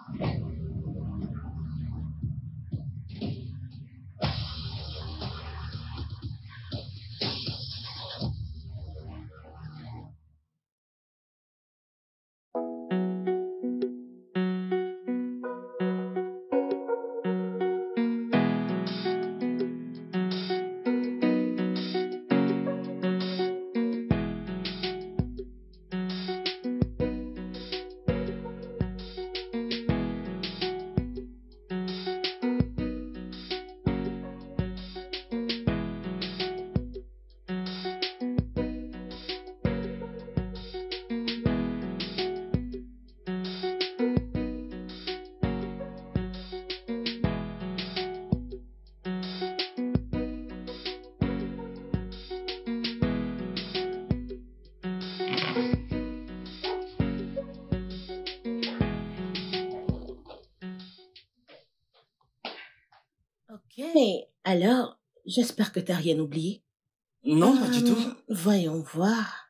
Ok, alors, j'espère que t'as rien oublié. Non, pas du tout. Voyons voir.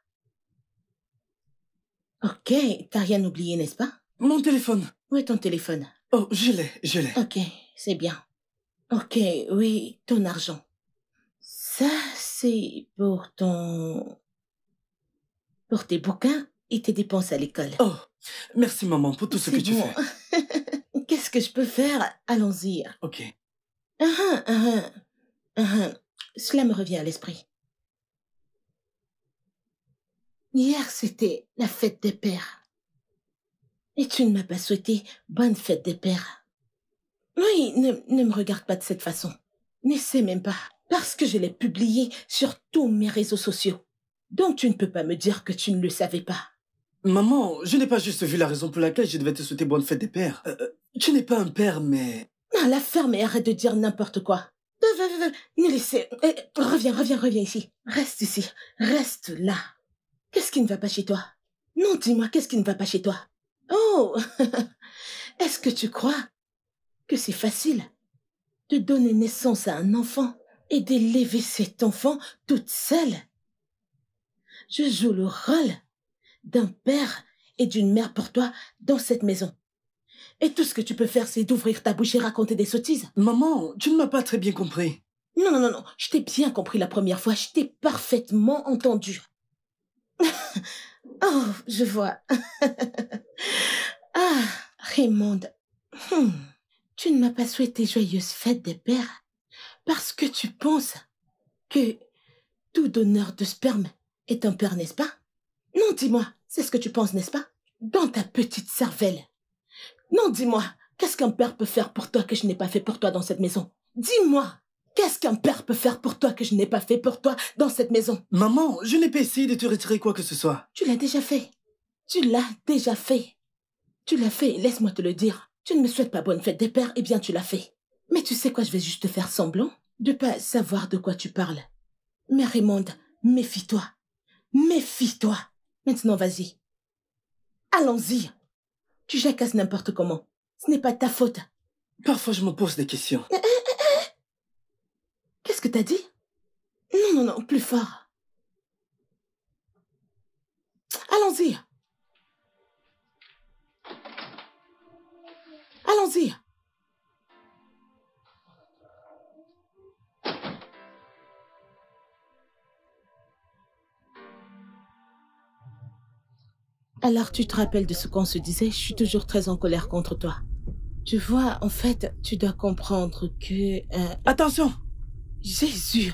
Ok, t'as rien oublié, n'est-ce pas? Mon téléphone. Où est ton téléphone? Oh, je l'ai. Ok, c'est bien. Ok, oui, ton argent. Ça, c'est pour pour tes bouquins et tes dépenses à l'école. Oh, merci maman pour tout ce que tu fais. Qu'est-ce que je peux faire? Allons-y. Ok. Cela me revient à l'esprit. Hier, c'était la fête des pères. Et tu ne m'as pas souhaité bonne fête des pères. Oui, ne me regarde pas de cette façon. N'essaie même pas. Parce que je l'ai publié sur tous mes réseaux sociaux. Donc tu ne peux pas me dire que tu ne le savais pas. Maman, je n'ai pas juste vu la raison pour laquelle je devais te souhaiter bonne fête des pères. Tu n'es pas un père, mais... Ah, la ferme et arrête de dire n'importe quoi. Ne laissez... Reviens ici. Reste ici. Reste là. Qu'est-ce qui ne va pas chez toi? Non, dis-moi, qu'est-ce qui ne va pas chez toi? Oh, est-ce que tu crois que c'est facile de donner naissance à un enfant et d'élever cet enfant toute seule? Je joue le rôle d'un père et d'une mère pour toi dans cette maison. Et tout ce que tu peux faire, c'est d'ouvrir ta bouche et raconter des sottises. Maman, tu ne m'as pas très bien compris. Non, je t'ai bien compris la première fois, je t'ai parfaitement entendu. Oh, je vois. Ah, Raymond, tu ne m'as pas souhaité joyeuse fête des pères parce que tu penses que tout donneur de sperme est un père, n'est-ce pas? Non, dis-moi, c'est ce que tu penses, n'est-ce pas? Dans ta petite cervelle. Non, dis-moi, qu'est-ce qu'un père peut faire pour toi que je n'ai pas fait pour toi dans cette maison? Dis-moi, qu'est-ce qu'un père peut faire pour toi que je n'ai pas fait pour toi dans cette maison? Maman, je n'ai pas essayé de te retirer quoi que ce soit. Tu l'as déjà fait. Tu l'as déjà fait. Tu l'as fait, laisse-moi te le dire. Tu ne me souhaites pas bonne fête des pères, eh bien tu l'as fait. Mais tu sais quoi, je vais juste te faire semblant de pas savoir de quoi tu parles. Mais Raymond, méfie-toi. Méfie-toi. Maintenant, vas-y. Allons-y. Tu jacasses n'importe comment. Ce n'est pas ta faute. Parfois, je me pose des questions. Qu'est-ce que t'as dit? Non, plus fort. Allons-y. Allons-y. Alors tu te rappelles de ce qu'on se disait? Je suis toujours très en colère contre toi. Tu vois, en fait, tu dois comprendre que... Attention! Jésus!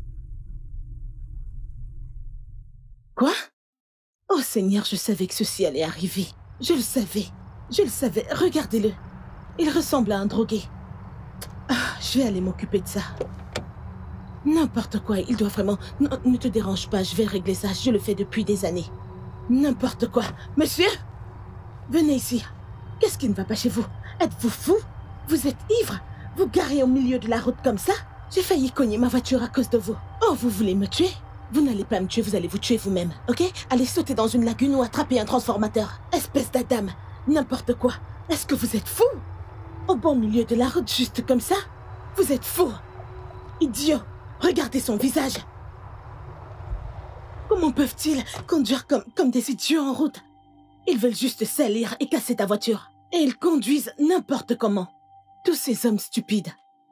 Quoi? Oh Seigneur, je savais que ceci allait arriver. Je le savais. Regardez-le. Il ressemble à un drogué. Ah, je vais aller m'occuper de ça. N'importe quoi, il doit vraiment... Non, ne te dérange pas, je vais régler ça. Je le fais depuis des années. N'importe quoi. Monsieur? Venez ici. Qu'est-ce qui ne va pas chez vous? Êtes-vous fou? Vous êtes ivre? Vous garez au milieu de la route comme ça? J'ai failli cogner ma voiture à cause de vous. Oh, vous voulez me tuer? Vous n'allez pas me tuer, vous allez vous tuer vous-même, ok? Allez sauter dans une lagune ou attraper un transformateur. Espèce d'Adam. N'importe quoi. Est-ce que vous êtes fou? Au bon milieu de la route, juste comme ça? Vous êtes fou. Idiot. Regardez son visage. Comment peuvent-ils conduire comme des idiots en route? Ils veulent juste salir et casser ta voiture. Et ils conduisent n'importe comment. Tous ces hommes stupides.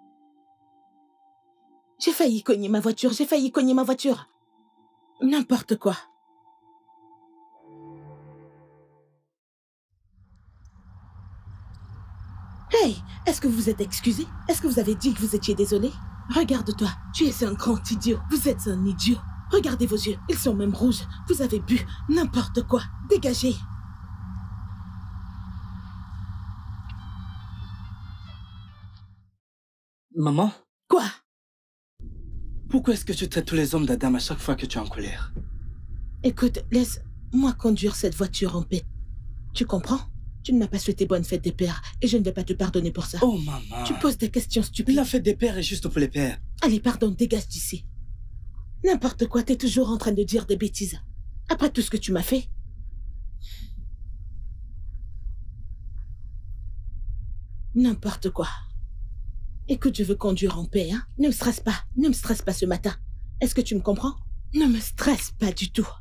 J'ai failli cogner ma voiture, N'importe quoi. Hey, est-ce que vous êtes excusé? Est-ce que vous avez dit que vous étiez désolé? Regarde-toi, tu es un grand idiot. Vous êtes un idiot. Regardez vos yeux, ils sont même rouges. Vous avez bu n'importe quoi. Dégagez. Maman? Quoi? Pourquoi est-ce que tu traites tous les hommes d'Adam à chaque fois que tu es en colère? Écoute, laisse-moi conduire cette voiture en paix. Tu comprends? Tu ne m'as pas souhaité bonne fête des pères et je ne vais pas te pardonner pour ça. Oh, maman. Tu poses des questions stupides. La fête des pères est juste pour les pères. Allez, pardon, dégage d'ici. N'importe quoi, t'es toujours en train de dire des bêtises. Après tout ce que tu m'as fait. N'importe quoi. Écoute, je veux conduire en paix, hein. Ne me stresse pas. Ne me stresse pas ce matin. Est-ce que tu me comprends? Ne me stresse pas du tout.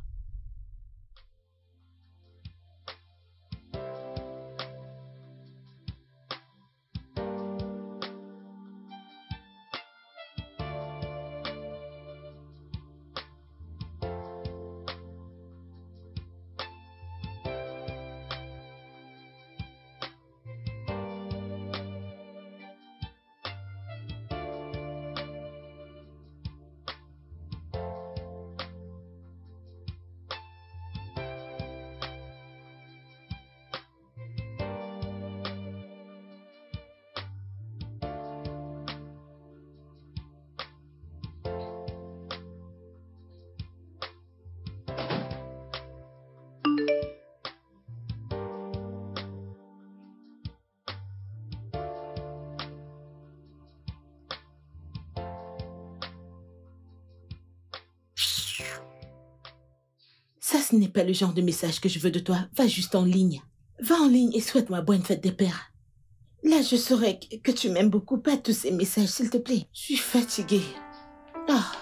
Ça, ce n'est pas le genre de message que je veux de toi. Va juste en ligne. Va en ligne et souhaite-moi bonne fête des pères. Là, je saurais que tu m'aimes beaucoup. Pas tous ces messages, s'il te plaît. Je suis fatiguée. Ah.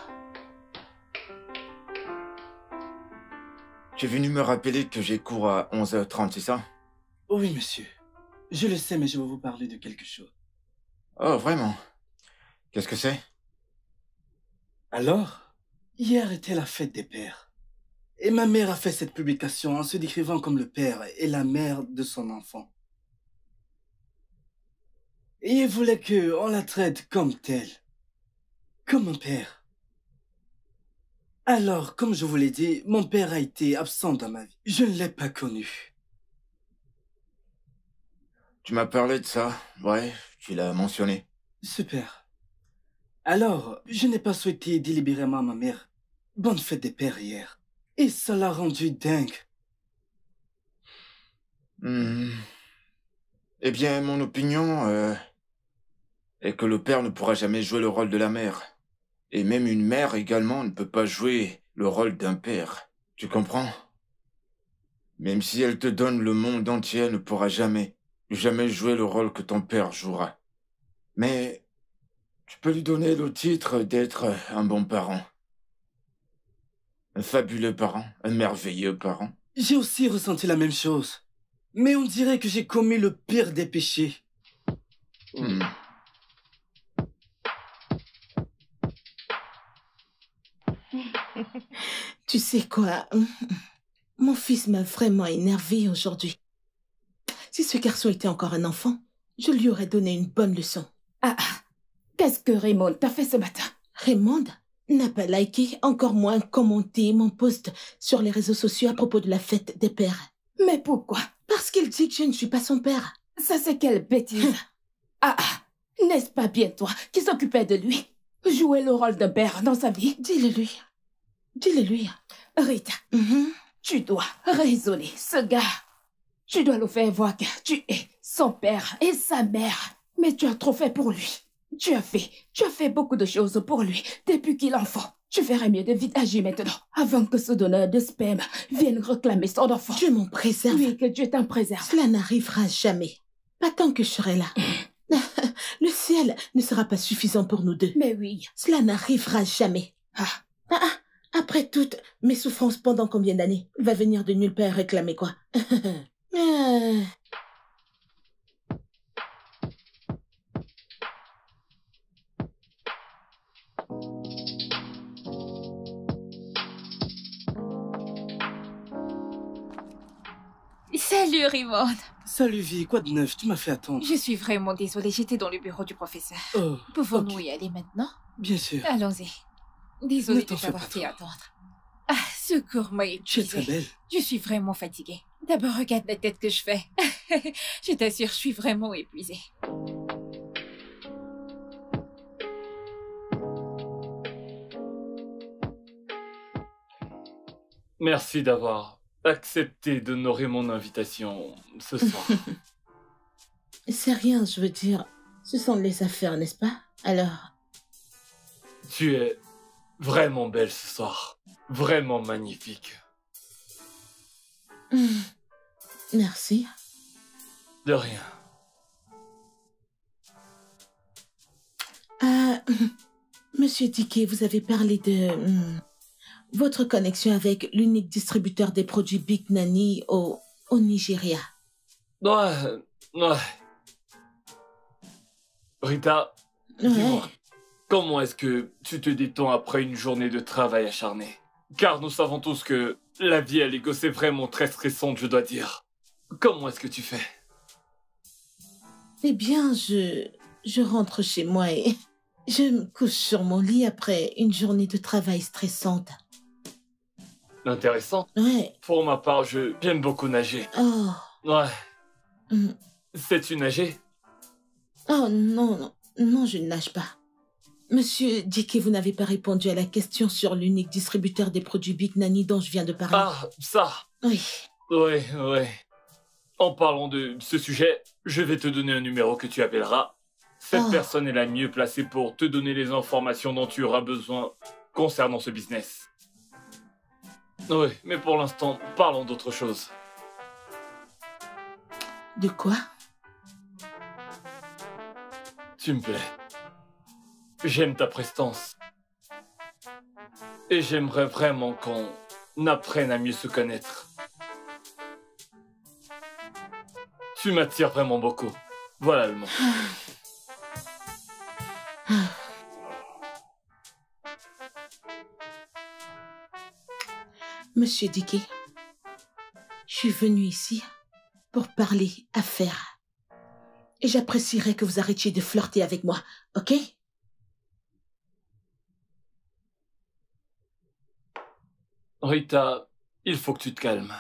Tu es venu me rappeler que j'ai cours à 11h30, c'est ça? Oui, monsieur. Je le sais, mais je vais vous parler de quelque chose. Oh, vraiment? Qu'est-ce que c'est? Alors, hier était la fête des pères. Et ma mère a fait cette publication en se décrivant comme le père et la mère de son enfant. Et elle voulait qu'on la traite comme telle. Comme un père. Alors, comme je vous l'ai dit, mon père a été absent dans ma vie. Je ne l'ai pas connu. Tu m'as parlé de ça, ouais, tu l'as mentionné. Super. Alors, je n'ai pas souhaité délibérément à ma mère bonne fête des pères hier. Et ça l'a rendu dingue. Eh bien, mon opinion est que le père ne pourra jamais jouer le rôle de la mère. Et même une mère également ne peut pas jouer le rôle d'un père. Tu comprends? Même si elle te donne le monde entier, elle ne pourra jamais jouer le rôle que ton père jouera. Mais tu peux lui donner le titre d'être un bon parent. Un fabuleux parent, un merveilleux parent. J'ai aussi ressenti la même chose. Mais on dirait que j'ai commis le pire des péchés. Tu sais quoi? Mon fils m'a vraiment énervé aujourd'hui. Si ce garçon était encore un enfant, je lui aurais donné une bonne leçon. Qu'est-ce que Raymond t'a fait ce matin? Raymond n'a pas liké, encore moins commenté mon post sur les réseaux sociaux à propos de la fête des pères. Mais pourquoi? Parce qu'il dit que je ne suis pas son père. Ça, c'est quelle bêtise. N'est-ce pas bien toi qui s'occupais de lui? Jouer le rôle d'un père dans sa vie? Dis-le lui. Dis-le lui. Rita, tu dois raisonner ce gars. Tu dois le faire voir que tu es son père et sa mère. Mais tu as trop fait pour lui. Tu as fait beaucoup de choses pour lui depuis qu'il est enfant. Tu ferais mieux de vite agir maintenant, avant que ce donneur de sperme vienne réclamer son enfant. Dieu m'en préserve. Oui, que Dieu t'en préserve. Cela n'arrivera jamais. Pas tant que je serai là. Le ciel ne sera pas suffisant pour nous deux. Mais oui. Cela n'arrivera jamais. Après toutes mes souffrances pendant combien d'années? Il va venir de nulle part réclamer quoi? Salut Raymond. Salut vie, quoi de neuf? Tu m'as fait attendre. Je suis vraiment désolée, j'étais dans le bureau du professeur. Oh, Pouvons-nous ok. y aller maintenant? Bien sûr. Allons-y. Désolée Ne t'en de fais t'avoir pas fait trop. attendre. Ah, ce cours m'a Tu es très épuisée. belle. Je suis vraiment fatiguée. D'abord, regarde la tête que je fais. Je t'assure, je suis vraiment épuisée. Merci d'avoir accepté d'honorer mon invitation ce soir. C'est rien, je veux dire. Ce sont les affaires, n'est-ce pas? Alors, Tu es vraiment belle ce soir. Vraiment magnifique. merci. De rien. Ah, Monsieur Dickey, vous avez parlé de votre connexion avec l'unique distributeur des produits Big Nanny au Nigeria. Ouais. Rita, dis-moi, Ouais. comment est-ce que tu te détends après une journée de travail acharné? Car nous savons tous que la vie à l'Écosse est vraiment très stressante, je dois dire. Comment est-ce que tu fais? Eh bien, je rentre chez moi et je me couche sur mon lit après une journée de travail stressante. Intéressant. Ouais. Pour ma part, j'aime beaucoup nager. Oh. Ouais. hum. Sais-tu nager? Oh non, non, je ne nage pas. Monsieur Dickey, vous n'avez pas répondu à la question sur l'unique distributeur des produits Big Nanny dont je viens de parler. Ah, ça. Oui. Ouais. En parlant de ce sujet, je vais te donner un numéro que tu appelleras. Cette Oh. personne est la mieux placée pour te donner les informations dont tu auras besoin concernant ce business. Oui, mais pour l'instant, parlons d'autre chose. De quoi? Tu me plais. J'aime ta prestance. Et j'aimerais vraiment qu'on apprenne à mieux se connaître. Tu m'attires vraiment beaucoup. Voilà le mot. Monsieur Dickey, je suis venue ici pour parler affaires. Et j'apprécierais que vous arrêtiez de flirter avec moi, ok? Rita, il faut que tu te calmes.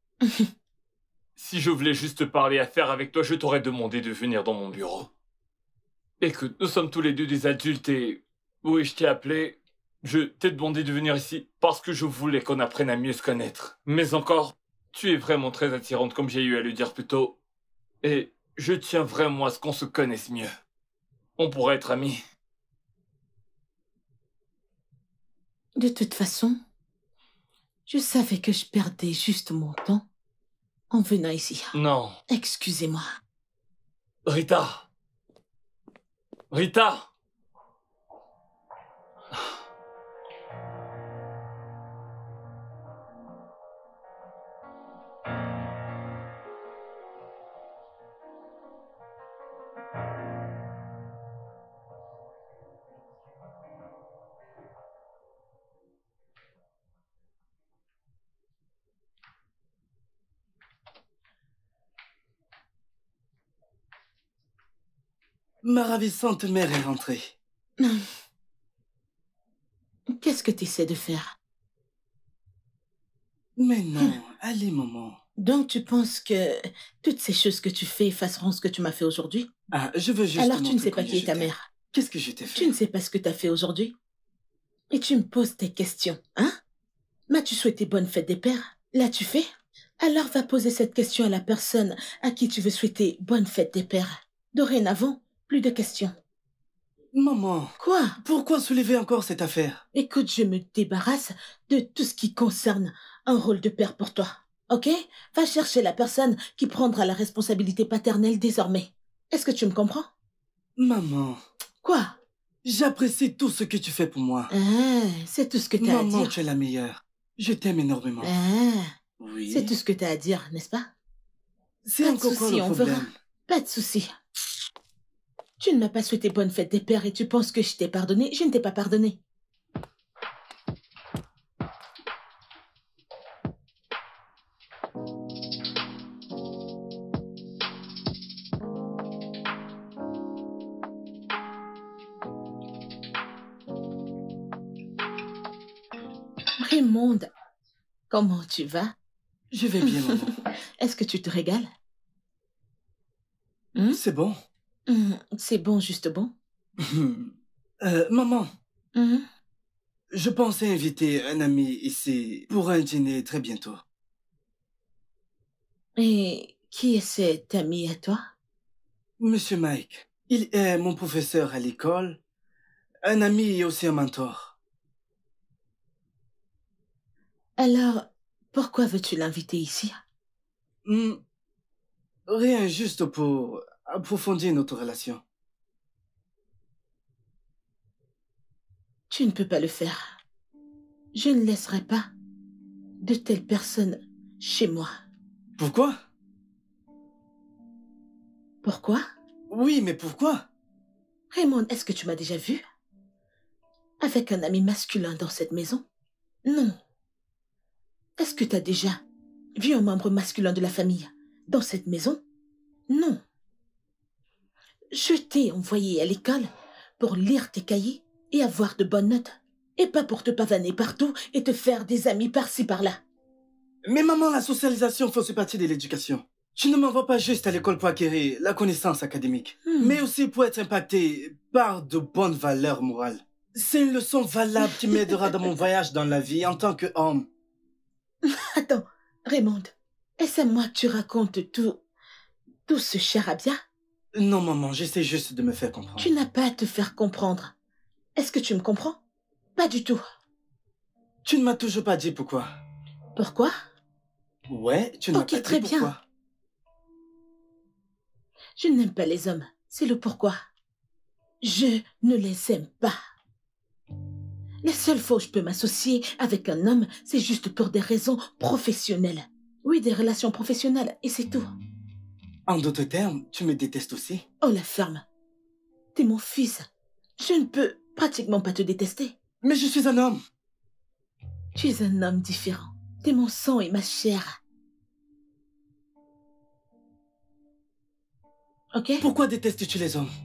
Si je voulais juste parler affaires avec toi, je t'aurais demandé de venir dans mon bureau. Écoute, nous sommes tous les deux des adultes et... Oui, je t'ai appelé. Je t'ai demandé de venir ici parce que je voulais qu'on apprenne à mieux se connaître. Mais encore, tu es vraiment très attirante comme j'ai eu à le dire plus tôt. Et je tiens vraiment à ce qu'on se connaisse mieux. On pourrait être amis. De toute façon, je savais que je perdais juste mon temps en venant ici. Non. Excusez-moi. Rita! Rita! Ma ravissante mère est rentrée. Qu'est-ce que tu essaies de faire? Mais non, allez maman. Donc tu penses que toutes ces choses que tu fais effaceront ce que tu m'as fait aujourd'hui? Ah, je veux juste Alors tu ne montrer sais pas combien qui est je ta t'aime. mère. Qu'est-ce que je t'ai fait? Tu ne sais pas ce que tu as fait aujourd'hui. Et tu me poses tes questions, hein? M'as-tu souhaité bonne fête des pères? L'as-tu fait? Alors va poser cette question à la personne à qui tu veux souhaiter bonne fête des pères. Dorénavant, plus de questions. Maman, Quoi? pourquoi soulever encore cette affaire? Écoute, je me débarrasse de tout ce qui concerne un rôle de père pour toi. Ok? Va chercher la personne qui prendra la responsabilité paternelle désormais. Est-ce que tu me comprends? Maman, Quoi? j'apprécie tout ce que tu fais pour moi. Ah, c'est tout ce que t'as à Maman, dire. tu es la meilleure. Je t'aime énormément. Ah, Oui. c'est tout ce que t'as à dire, n'est-ce pas? C'est Pas de encore quoi souci, le on verra. problème? Pas de souci. Tu ne m'as pas souhaité bonne fête des pères et tu penses que je t'ai pardonné. Je ne t'ai pas pardonné. Raymond, comment tu vas? Je vais bien, maman. Est-ce que tu te régales? C'est bon. C'est bon, juste bon. Maman, Mhm. je pensais inviter un ami ici pour un dîner très bientôt. Et qui est cet ami à toi? Monsieur Mike, il est mon professeur à l'école, un ami et aussi un mentor. Alors, pourquoi veux-tu l'inviter ici? Rien, juste pour approfondir notre relation. Tu ne peux pas le faire. Je ne laisserai pas de telles personnes chez moi. Pourquoi? Pourquoi? Oui, mais pourquoi? Raymond, est-ce que tu m'as déjà vu avec un ami masculin dans cette maison? Non. Est-ce que tu as déjà vu un membre masculin de la famille dans cette maison? Non. Je t'ai envoyé à l'école pour lire tes cahiers et avoir de bonnes notes, et pas pour te pavaner partout et te faire des amis par-ci par-là. Mais maman, la socialisation fait aussi partie de l'éducation. Tu ne m'envoies pas juste à l'école pour acquérir la connaissance académique, mais aussi pour être impacté par de bonnes valeurs morales. C'est une leçon valable qui m'aidera dans mon voyage dans la vie en tant qu'homme. Attends, Raymond, est-ce à moi que tu racontes tout ce charabia? Non, maman, j'essaie juste de me faire comprendre. Tu n'as pas à te faire comprendre. Est-ce que tu me comprends? Pas du tout. Tu ne m'as toujours pas dit pourquoi. Pourquoi? Ouais, tu n'as Ok, pas très dit bien. pourquoi. Je n'aime pas les hommes, c'est le pourquoi. Je ne les aime pas. Les seules fois où je peux m'associer avec un homme, c'est juste pour des raisons professionnelles. Oui, des relations professionnelles, et c'est tout. En d'autres termes, tu me détestes aussi? Oh, la ferme. T'es mon fils. Je ne peux pratiquement pas te détester. Mais je suis un homme. Tu es un homme différent. T'es mon sang et ma chair. Ok? Pourquoi détestes-tu les hommes?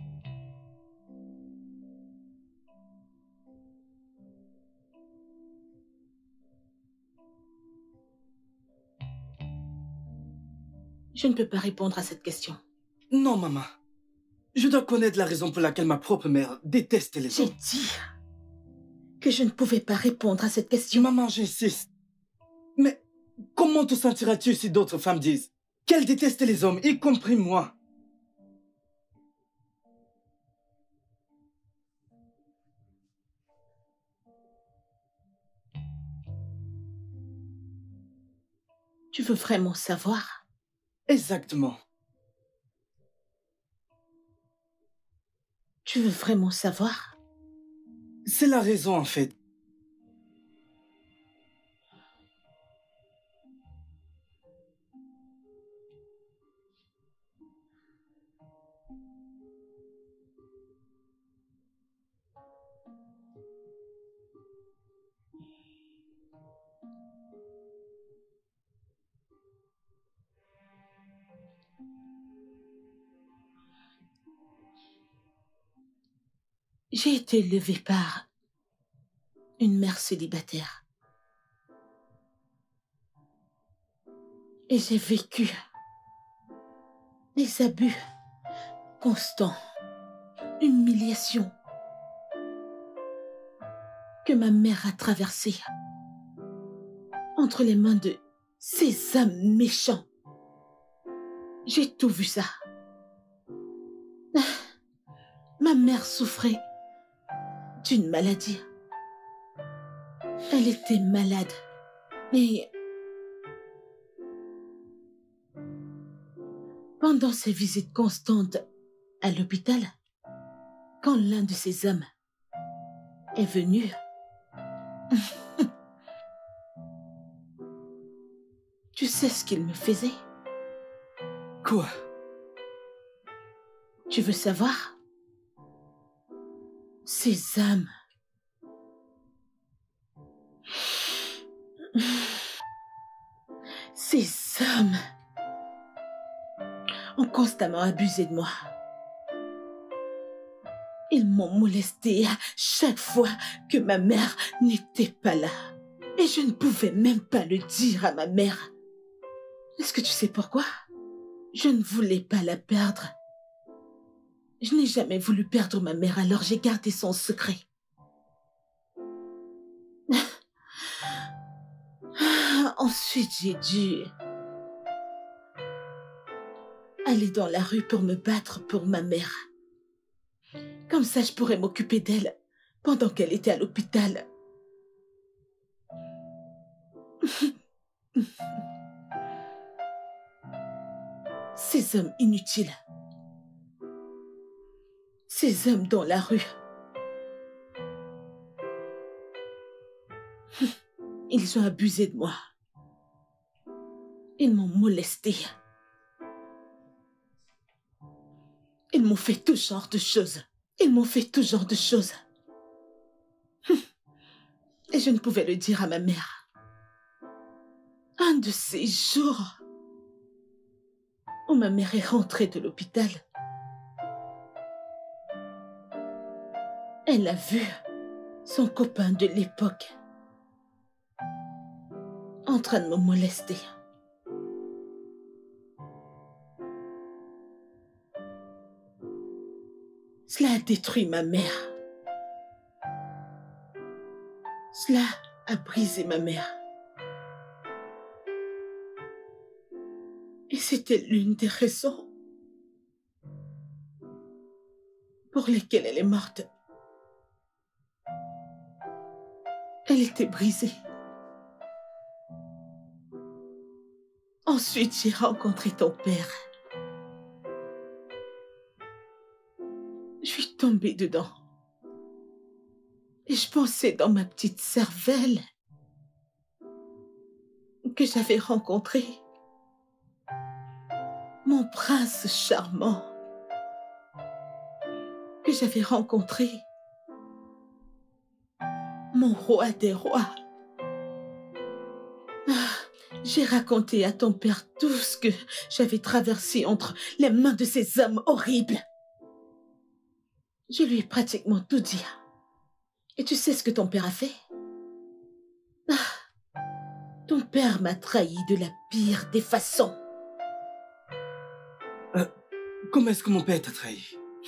Je ne peux pas répondre à cette question. Non, maman. Je dois connaître la raison pour laquelle ma propre mère déteste les J'ai hommes. dit que je ne pouvais pas répondre à cette question. Maman, j'insiste. Mais comment te sentiras-tu si d'autres femmes disent qu'elles détestent les hommes, y compris moi? Tu veux vraiment savoir? Exactement. Tu veux vraiment savoir? C'est la raison, en fait. J'ai été élevée par une mère célibataire. Et j'ai vécu des abus constants, humiliation que ma mère a traversée entre les mains de ces hommes méchants. J'ai tout vu ça. Ma mère souffrait d'une maladie. Elle était malade. Et pendant ses visites constantes à l'hôpital, quand l'un de ces hommes est venu, tu sais ce qu'il me faisait? Quoi? Tu veux savoir? Ces hommes ont constamment abusé de moi. Ils m'ont molestée à chaque fois que ma mère n'était pas là. Et je ne pouvais même pas le dire à ma mère. Est-ce que tu sais pourquoi? Je ne voulais pas la perdre. Je n'ai jamais voulu perdre ma mère, alors j'ai gardé son secret. Ensuite, j'ai dû aller dans la rue pour me battre pour ma mère. Comme ça, je pourrais m'occuper d'elle pendant qu'elle était à l'hôpital. Ces hommes inutiles. Ces hommes dans la rue. Ils ont abusé de moi. Ils m'ont molestée. Ils m'ont fait tout genre de choses. Ils m'ont fait tout genre de choses. Et je ne pouvais le dire à ma mère. Un de ces jours où ma mère est rentrée de l'hôpital, elle a vu son copain de l'époque en train de me molester. Cela a détruit ma mère. Cela a brisé ma mère. Et c'était l'une des raisons pour lesquelles elle est morte. Elle était brisée. Ensuite, j'ai rencontré ton père. Je suis tombée dedans. Et je pensais dans ma petite cervelle que j'avais rencontré mon prince charmant, que j'avais rencontré mon roi des rois. J'ai raconté à ton père tout ce que j'avais traversé entre les mains de ces hommes horribles. Je lui ai pratiquement tout dit. Et tu sais ce que ton père a fait? Ton père m'a trahi de la pire des façons. Comment est-ce que mon père t'a trahi?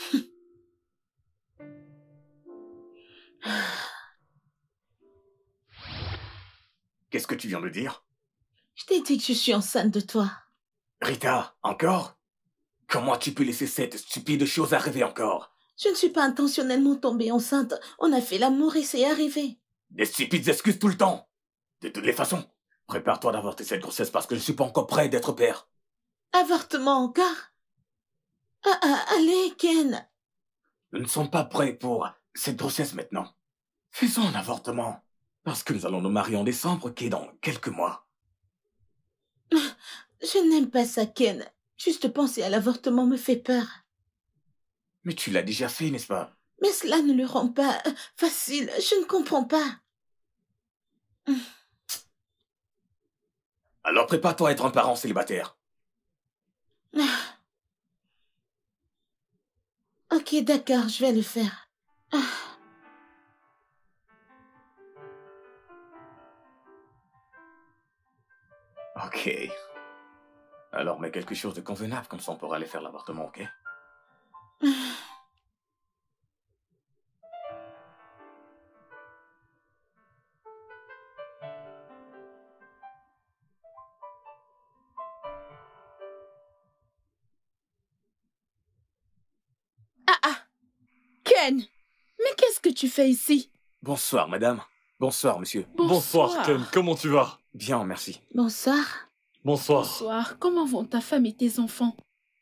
Qu'est-ce que tu viens de dire? Je t'ai dit que je suis enceinte de toi. Rita, encore? Comment tu peux laisser cette stupide chose arriver encore? Je ne suis pas intentionnellement tombée enceinte. On a fait l'amour et c'est arrivé. Des stupides excuses tout le temps. De toutes les façons, prépare-toi d'avorter cette grossesse parce que je suis pas encore prêt d'être père. Avortement encore? Allez, Ken. Nous ne sommes pas prêts pour cette grossesse maintenant. Faisons un avortement. Parce que nous allons nous marier en décembre, qui est dans quelques mois. Je n'aime pas ça, Ken. Juste penser à l'avortement me fait peur. Mais tu l'as déjà fait, n'est-ce pas? Mais cela ne le rend pas facile. Je ne comprends pas. Alors prépare-toi à être un parent célibataire. Ok, d'accord, je vais le faire. Ok. Alors mets quelque chose de convenable, comme ça on pourra aller faire l'avortement, ok? Ken, mais qu'est-ce que tu fais ici? Bonsoir, madame. Bonsoir, monsieur. Bonsoir, Ken. Comment tu vas? Bien, merci. Bonsoir. Bonsoir. Bonsoir, comment vont ta femme et tes enfants?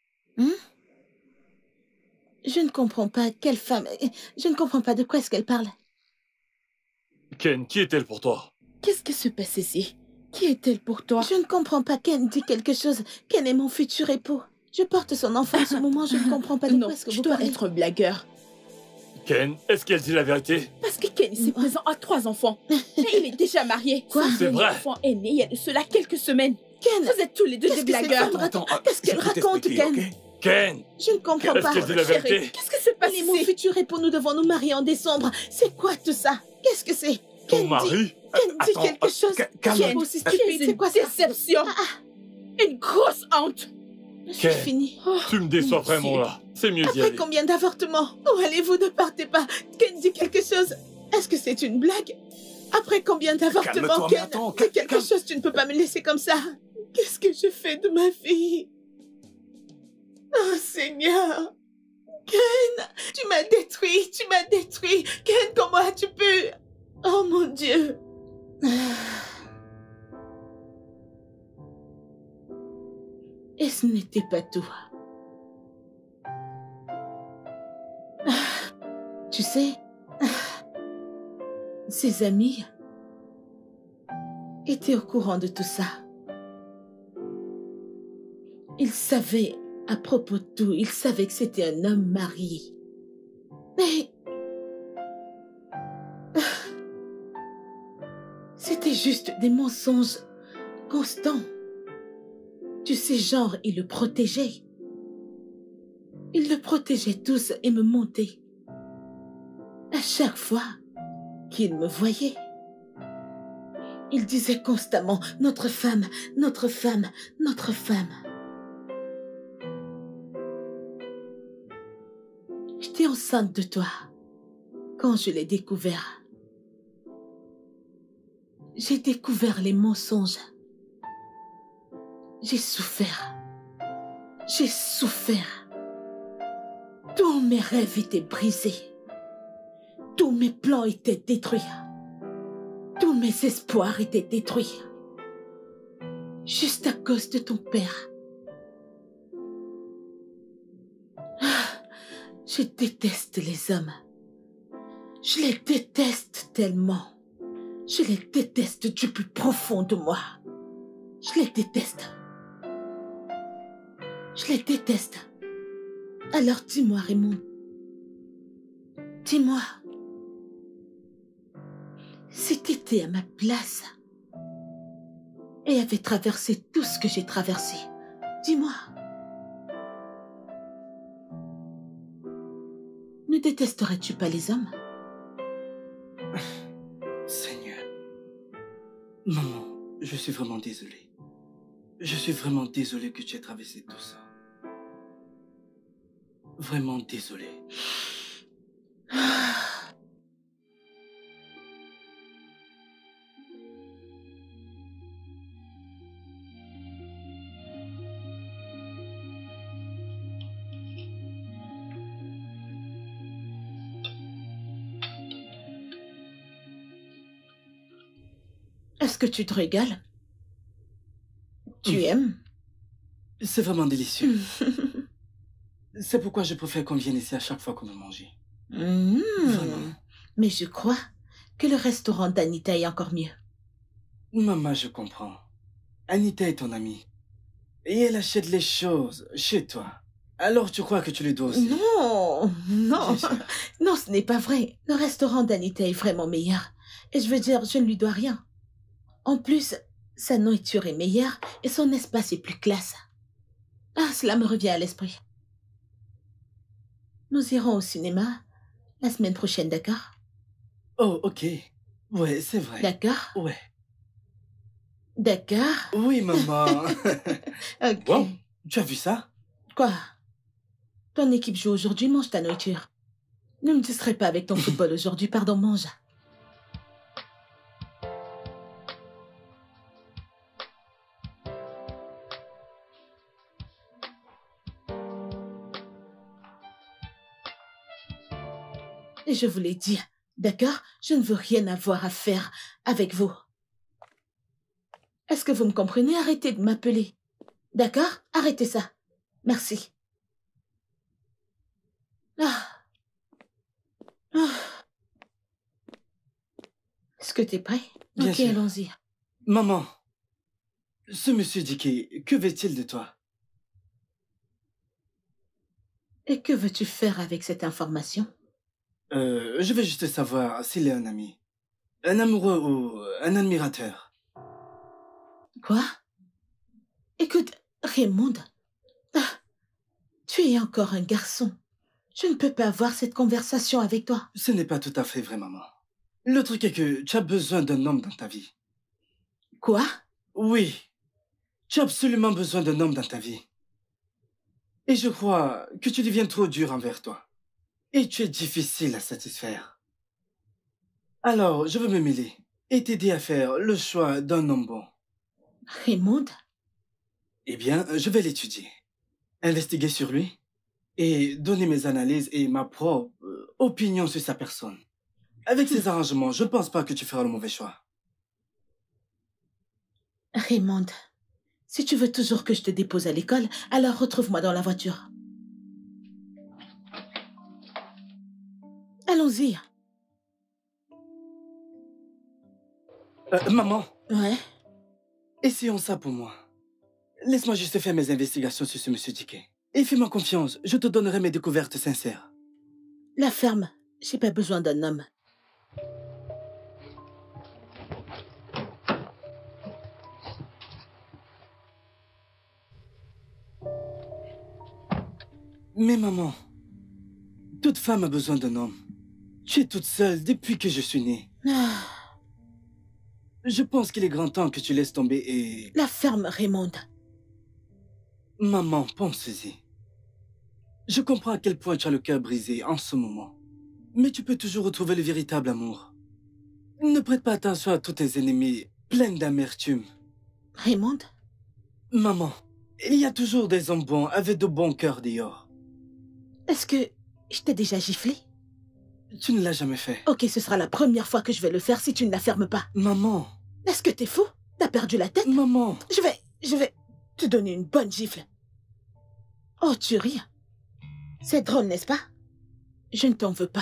Je ne comprends pas quelle femme... Je ne comprends pas de quoi est-ce qu'elle parle. Ken, qui est-elle pour toi? Qu'est-ce qui se passe ici? Qui est-elle pour toi? Je ne comprends pas. Ken dit quelque chose. Ken est mon futur époux. Je porte son enfant en ce moment. Je ne comprends pas de Non, quoi est-ce que tu vous dois parlez. être un blagueur. Ken, est-ce qu'elle dit la vérité? Parce que Ken ici présent a 3 enfants. Et il est déjà marié. Quoi? Son C'est dernier vrai. enfant est né il y a de cela quelques semaines. Ken, Vous êtes tous les deux Qu'est-ce des que c'est que blagueurs. ça? Attends, qu'est-ce qu'elle je peux raconte, t'expliquer, Ken? ok? Ken, je ne comprends est-ce pas. qu'elle dit la vérité? Qu'est-ce que se passe Elle est mon ici? futur époux. Nous devons nous marier en décembre. C'est quoi tout ça? Qu'est-ce que c'est? Ton mari? Ken, dis Attends, quelque chose. calme. Tu es aussi stupide, c'est quoi ça? Déception. Une grosse honte. Je suis Ken. finie. Tu me déçois vraiment là. C'est mieux d'y Après aller. combien d'avortements? Où allez-vous? Ne partez pas. Ken, dis quelque chose. Est-ce que c'est une blague? Après combien d'avortements, Calme-toi, mais Ken? attends, Dis quelque calme. chose, tu ne peux pas me laisser comme ça. Qu'est-ce que je fais de ma vie? Oh Seigneur. Ken, tu m'as détruit, tu m'as détruit. Ken, comment as-tu pu? Oh mon Dieu. Et ce n'était pas tout. Tu sais, ses amis étaient au courant de tout ça. Ils savaient à propos de tout. Ils savaient que c'était un homme marié. Mais c'était juste des mensonges constants. Tu sais, genre, ils le protégeaient. Ils le protégeaient tous et me montaient. À chaque fois qu'ils me voyaient, ils disaient constamment « Notre femme, notre femme, notre femme ». J'étais enceinte de toi quand je l'ai découvert. J'ai découvert les mensonges. J'ai souffert. J'ai souffert. Tous mes rêves étaient brisés. Tous mes plans étaient détruits. Tous mes espoirs étaient détruits. Juste à cause de ton père. Je déteste les hommes. Je les déteste tellement. Je les déteste du plus profond de moi. Je les déteste. Je les déteste. Alors dis-moi, Raymond. Dis-moi. Si t'étais à ma place et avais traversé tout ce que j'ai traversé, dis-moi. Ne détesterais-tu pas les hommes? Seigneur. Maman, je suis vraiment désolé. Je suis vraiment désolé que tu aies traversé tout ça. Vraiment désolé. Est-ce que tu te régales? Tu Oui. aimes? C'est vraiment délicieux. C'est pourquoi je préfère qu'on vienne ici à chaque fois qu'on veut manger. Vraiment. Mais je crois que le restaurant d'Anita est encore mieux. Maman, je comprends. Anita est ton amie. Et elle achète les choses chez toi. Alors tu crois que tu lui dois aussi? Non, non, Bien sûr. non, ce n'est pas vrai. Le restaurant d'Anita est vraiment meilleur. Et je veux dire, je ne lui dois rien. En plus, sa nourriture est meilleure et son espace est plus classe. Ah, cela me revient à l'esprit. Nous irons au cinéma la semaine prochaine, d'accord? Oh, ok. Ouais, c'est vrai. D'accord? Ouais. D'accord? Oui, maman. Ok. Wow, tu as vu ça? Quoi? Ton équipe joue aujourd'hui, mange ta nourriture. Ne me distrais pas avec ton football aujourd'hui, pardon, mange. Et je vous l'ai dit, d'accord? Je ne veux rien avoir à faire avec vous. Est-ce que vous me comprenez? Arrêtez de m'appeler. D'accord? Arrêtez ça. Merci. Ah. Ah. Est-ce que t'es prêt? Bien Ok, sûr. allons-y. Maman, ce monsieur Dickey, que veut-il de toi? Et que veux-tu faire avec cette information? Je veux juste savoir s'il est un ami. Un amoureux ou un admirateur. Quoi? Écoute, Raymond, tu es encore un garçon. Je ne peux pas avoir cette conversation avec toi. Ce n'est pas tout à fait vrai, maman. Le truc est que tu as besoin d'un homme dans ta vie. Quoi? Oui, tu as absolument besoin d'un homme dans ta vie. Et je crois que tu deviens trop dur envers toi. Et tu es difficile à satisfaire. Alors, je veux me mêler et t'aider à faire le choix d'un homme bon. Raymond? Eh bien, je vais l'étudier, investiguer sur lui et donner mes analyses et ma propre opinion sur sa personne. Avec ces arrangements, je ne pense pas que tu feras le mauvais choix. Raymond, si tu veux toujours que je te dépose à l'école, alors retrouve-moi dans la voiture. Allons-y. Maman, Ouais? essayons ça pour moi. Laisse-moi juste faire mes investigations sur ce monsieur Dickey. Et fais-moi confiance, je te donnerai mes découvertes sincères. La ferme, j'ai pas besoin d'un homme. Mais maman, toute femme a besoin d'un homme. Tu es toute seule depuis que je suis né. Ah, Je pense qu'il est grand temps que tu laisses tomber et... la ferme, Raymond. Maman, pense-y. Je comprends à quel point tu as le cœur brisé en ce moment. Mais tu peux toujours retrouver le véritable amour. Ne prête pas attention à tous tes ennemis pleins d'amertume. Raymond? Maman, il y a toujours des hommes bons avec de bons cœurs dehors. Est-ce que je t'ai déjà giflé? Tu ne l'as jamais fait. Ok, ce sera la première fois que je vais le faire si tu ne la fermes pas. Maman, Est-ce que t'es fou? T'as perdu la tête? maman, Je vais te donner une bonne gifle. Oh, tu ris? C'est drôle, n'est-ce pas? Je ne t'en veux pas.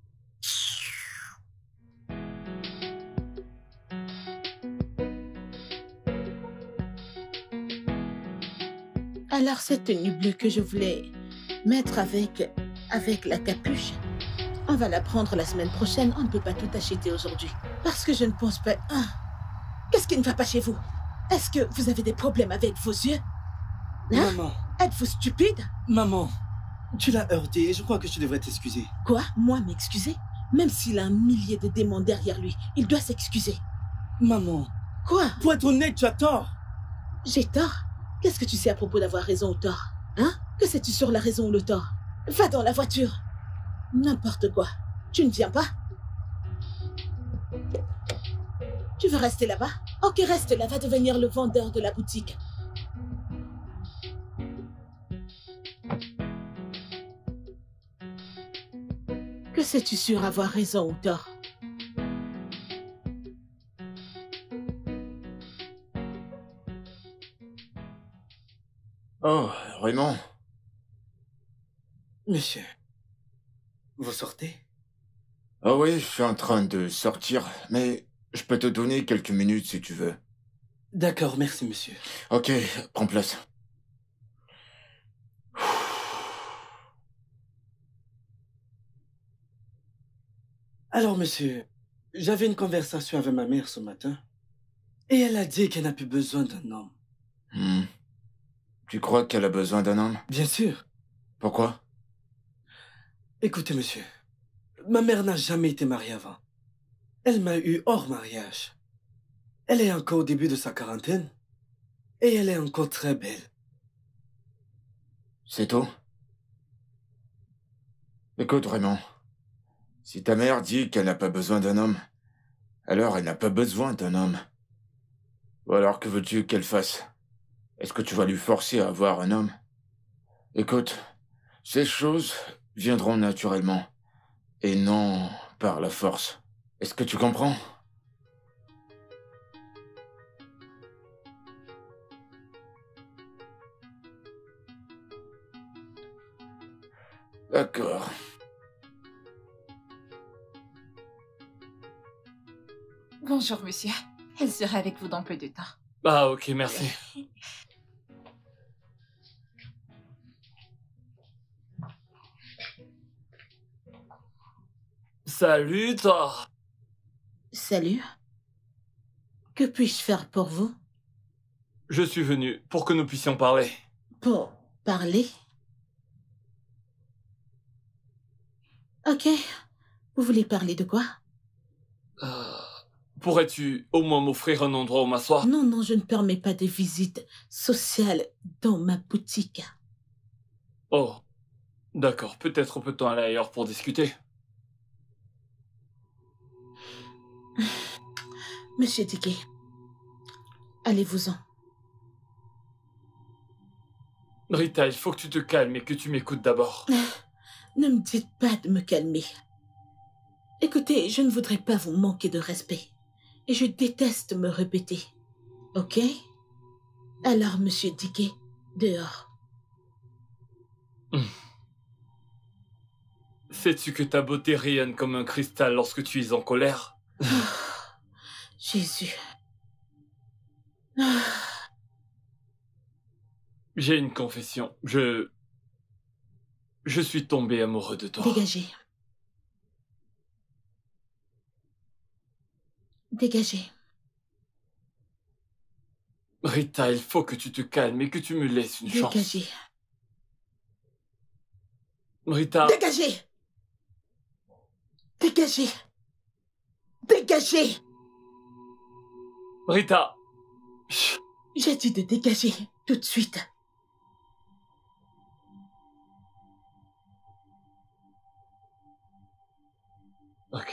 Alors, cette tenue bleue que je voulais mettre avec la capuche, on va la prendre la semaine prochaine. On ne peut pas tout acheter aujourd'hui. Parce que je ne pense pas... Ah, qu'est-ce qui ne va pas chez vous? Est-ce que vous avez des problèmes avec vos yeux? Hein? maman, Êtes-vous stupide? maman, tu l'as heurté et je crois que tu devrais t'excuser. Quoi? Moi m'excuser? Même s'il a un millier de démons derrière lui, il doit s'excuser. Maman, Quoi? pour être honnête, tu as tort. J'ai tort? Qu'est-ce que tu sais à propos d'avoir raison ou tort? Hein? Que sais-tu sur la raison ou le tort? Va dans la voiture. N'importe quoi. Tu ne viens pas? Tu veux rester là-bas? Ok, reste là, va devenir le vendeur de la boutique. Que sais-tu sur avoir raison ou tort? Oh, Raymond. Monsieur, vous sortez? Ah oui, je suis en train de sortir, mais je peux te donner quelques minutes si tu veux. D'accord, merci monsieur. Ok, prends place. Alors monsieur, j'avais une conversation avec ma mère ce matin et elle a dit qu'elle n'a plus besoin d'un homme. Hmm. Tu crois qu'elle a besoin d'un homme? Bien sûr. Pourquoi? Écoutez monsieur, ma mère n'a jamais été mariée avant. Elle m'a eu hors mariage. Elle est encore au début de sa quarantaine et elle est encore très belle. C'est tout? Écoute, Raymond. Si ta mère dit qu'elle n'a pas besoin d'un homme, alors elle n'a pas besoin d'un homme. Ou alors que veux-tu qu'elle fasse? Est-ce que tu vas lui forcer à avoir un homme? Écoute, ces choses viendront naturellement, et non par la force. Est-ce que tu comprends? D'accord. Bonjour, monsieur. Elle sera avec vous dans peu de temps. Ah, ok, merci. Salut, toi. Salut. Que puis-je faire pour vous? Je suis venu pour que nous puissions parler. Pour parler? Ok. Vous voulez parler de quoi? Pourrais-tu au moins m'offrir un endroit où m'asseoir? Non, non, je ne permets pas de visites sociales dans ma boutique. Oh, d'accord. Peut-être peut-on aller ailleurs pour discuter. Monsieur Dickey, allez-vous-en. Rita, il faut que tu te calmes et que tu m'écoutes d'abord. Ne me dites pas de me calmer. Écoutez, je ne voudrais pas vous manquer de respect. Et je déteste me répéter. Ok? Alors, monsieur Dickey, dehors. Sais-tu que ta beauté rayonne comme un cristal lorsque tu es en colère? Jésus. J'ai une confession. Je suis tombé amoureux de toi. Dégagez. Dégagez. Rita, il faut que tu te calmes et que tu me laisses une chance. Dégagez. Rita... Dégagez. Dégagez. Dégagez. Rita... Chut. J'ai dit de dégager tout de suite. Ok.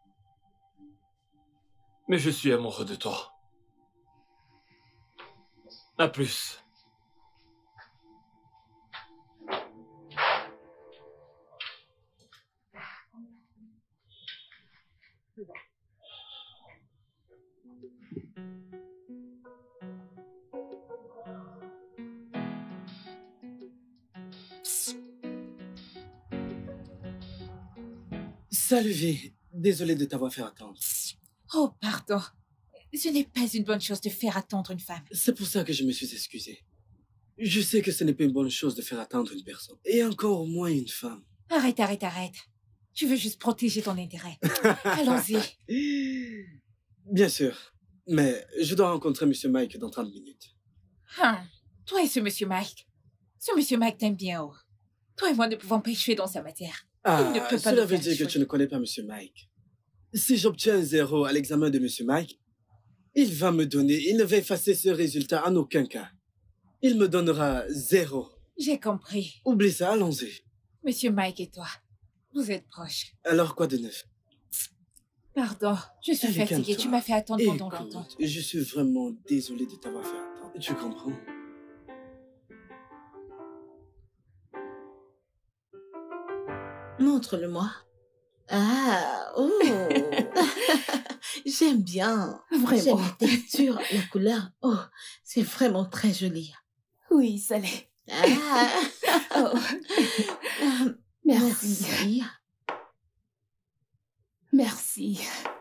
Mais je suis amoureux de toi. À plus. Salut V, désolé de t'avoir fait attendre. Oh, pardon. Ce n'est pas une bonne chose de faire attendre une femme. C'est pour ça que je me suis excusé. Je sais que ce n'est pas une bonne chose de faire attendre une personne. Et encore moins une femme. Arrête, arrête, arrête. Tu veux juste protéger ton intérêt. Allons-y. Bien sûr. Mais je dois rencontrer Monsieur Mike dans 30 minutes. Toi et ce Monsieur Mike. Ce Monsieur Mike t'aime bien, oh. Toi et moi ne pouvons pas échouer dans sa matière. Il ne peut pas cela nous veut faire dire que échouer. tu ne connais pas Monsieur Mike. Si j'obtiens un 0 à l'examen de Monsieur Mike, il va me donner, il ne va effacer ce résultat en aucun cas. Il me donnera 0. J'ai compris. Oublie ça, allons-y. Monsieur Mike et toi, vous êtes proches. Alors quoi de neuf? Pardon, je suis Allez, fatiguée. calme-toi. Tu m'as fait attendre pendant Écoute, longtemps. je suis vraiment désolé de t'avoir fait attendre. Tu comprends? Montre-le-moi. Ah, oh. J'aime bien. Vraiment. J'aime la texture, la couleur. Oh, c'est vraiment très joli. Oui, ça l'est. Ah. Oh. Merci. Merci. Merci.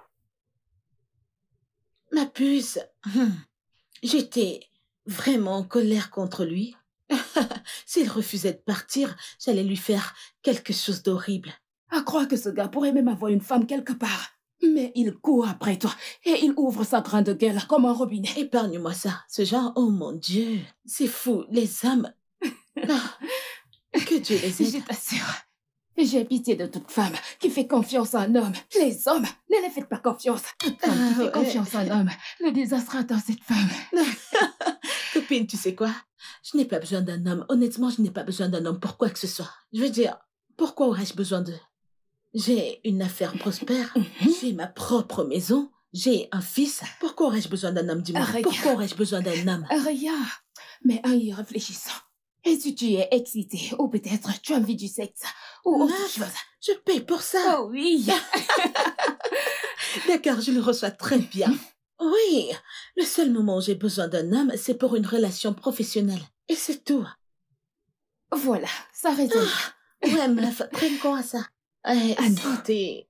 Ma puce. J'étais vraiment en colère contre lui. S'il refusait de partir, j'allais lui faire quelque chose d'horrible. À croire que ce gars pourrait même avoir une femme quelque part. Mais il court après toi et il ouvre sa grande gueule comme un robinet. Épargne-moi ça. Ce genre, oh mon Dieu. C'est fou, les hommes. Ah, que Dieu les Je aide. t'assure. J'ai pitié de toute femme qui fait confiance à un homme. Les hommes, ne les faites pas confiance. Toute femme qui fait ouais. confiance à un homme, le désastre attend cette femme. Copine, tu sais quoi? Je n'ai pas besoin d'un homme. Honnêtement, je n'ai pas besoin d'un homme pour quoi que ce soit. Je veux dire, pourquoi aurais-je besoin d'eux? J'ai une affaire prospère, j'ai ma propre maison, j'ai un fils. Pourquoi aurais-je besoin d'un homme, dis-moi? Regarde. Pourquoi aurais-je besoin d'un homme? Rien. Mais en y réfléchissant, et si tu es excité, ou peut-être tu as envie du sexe, ou autre Meuf, chose. je paye pour ça. Oh oui. D'accord, je le reçois très bien. Oui, le seul moment où j'ai besoin d'un homme, c'est pour une relation professionnelle. Et c'est tout. Voilà, ça résonne. Ouais, meuf, prends quoi à ça? Eh, Ah non. c'était...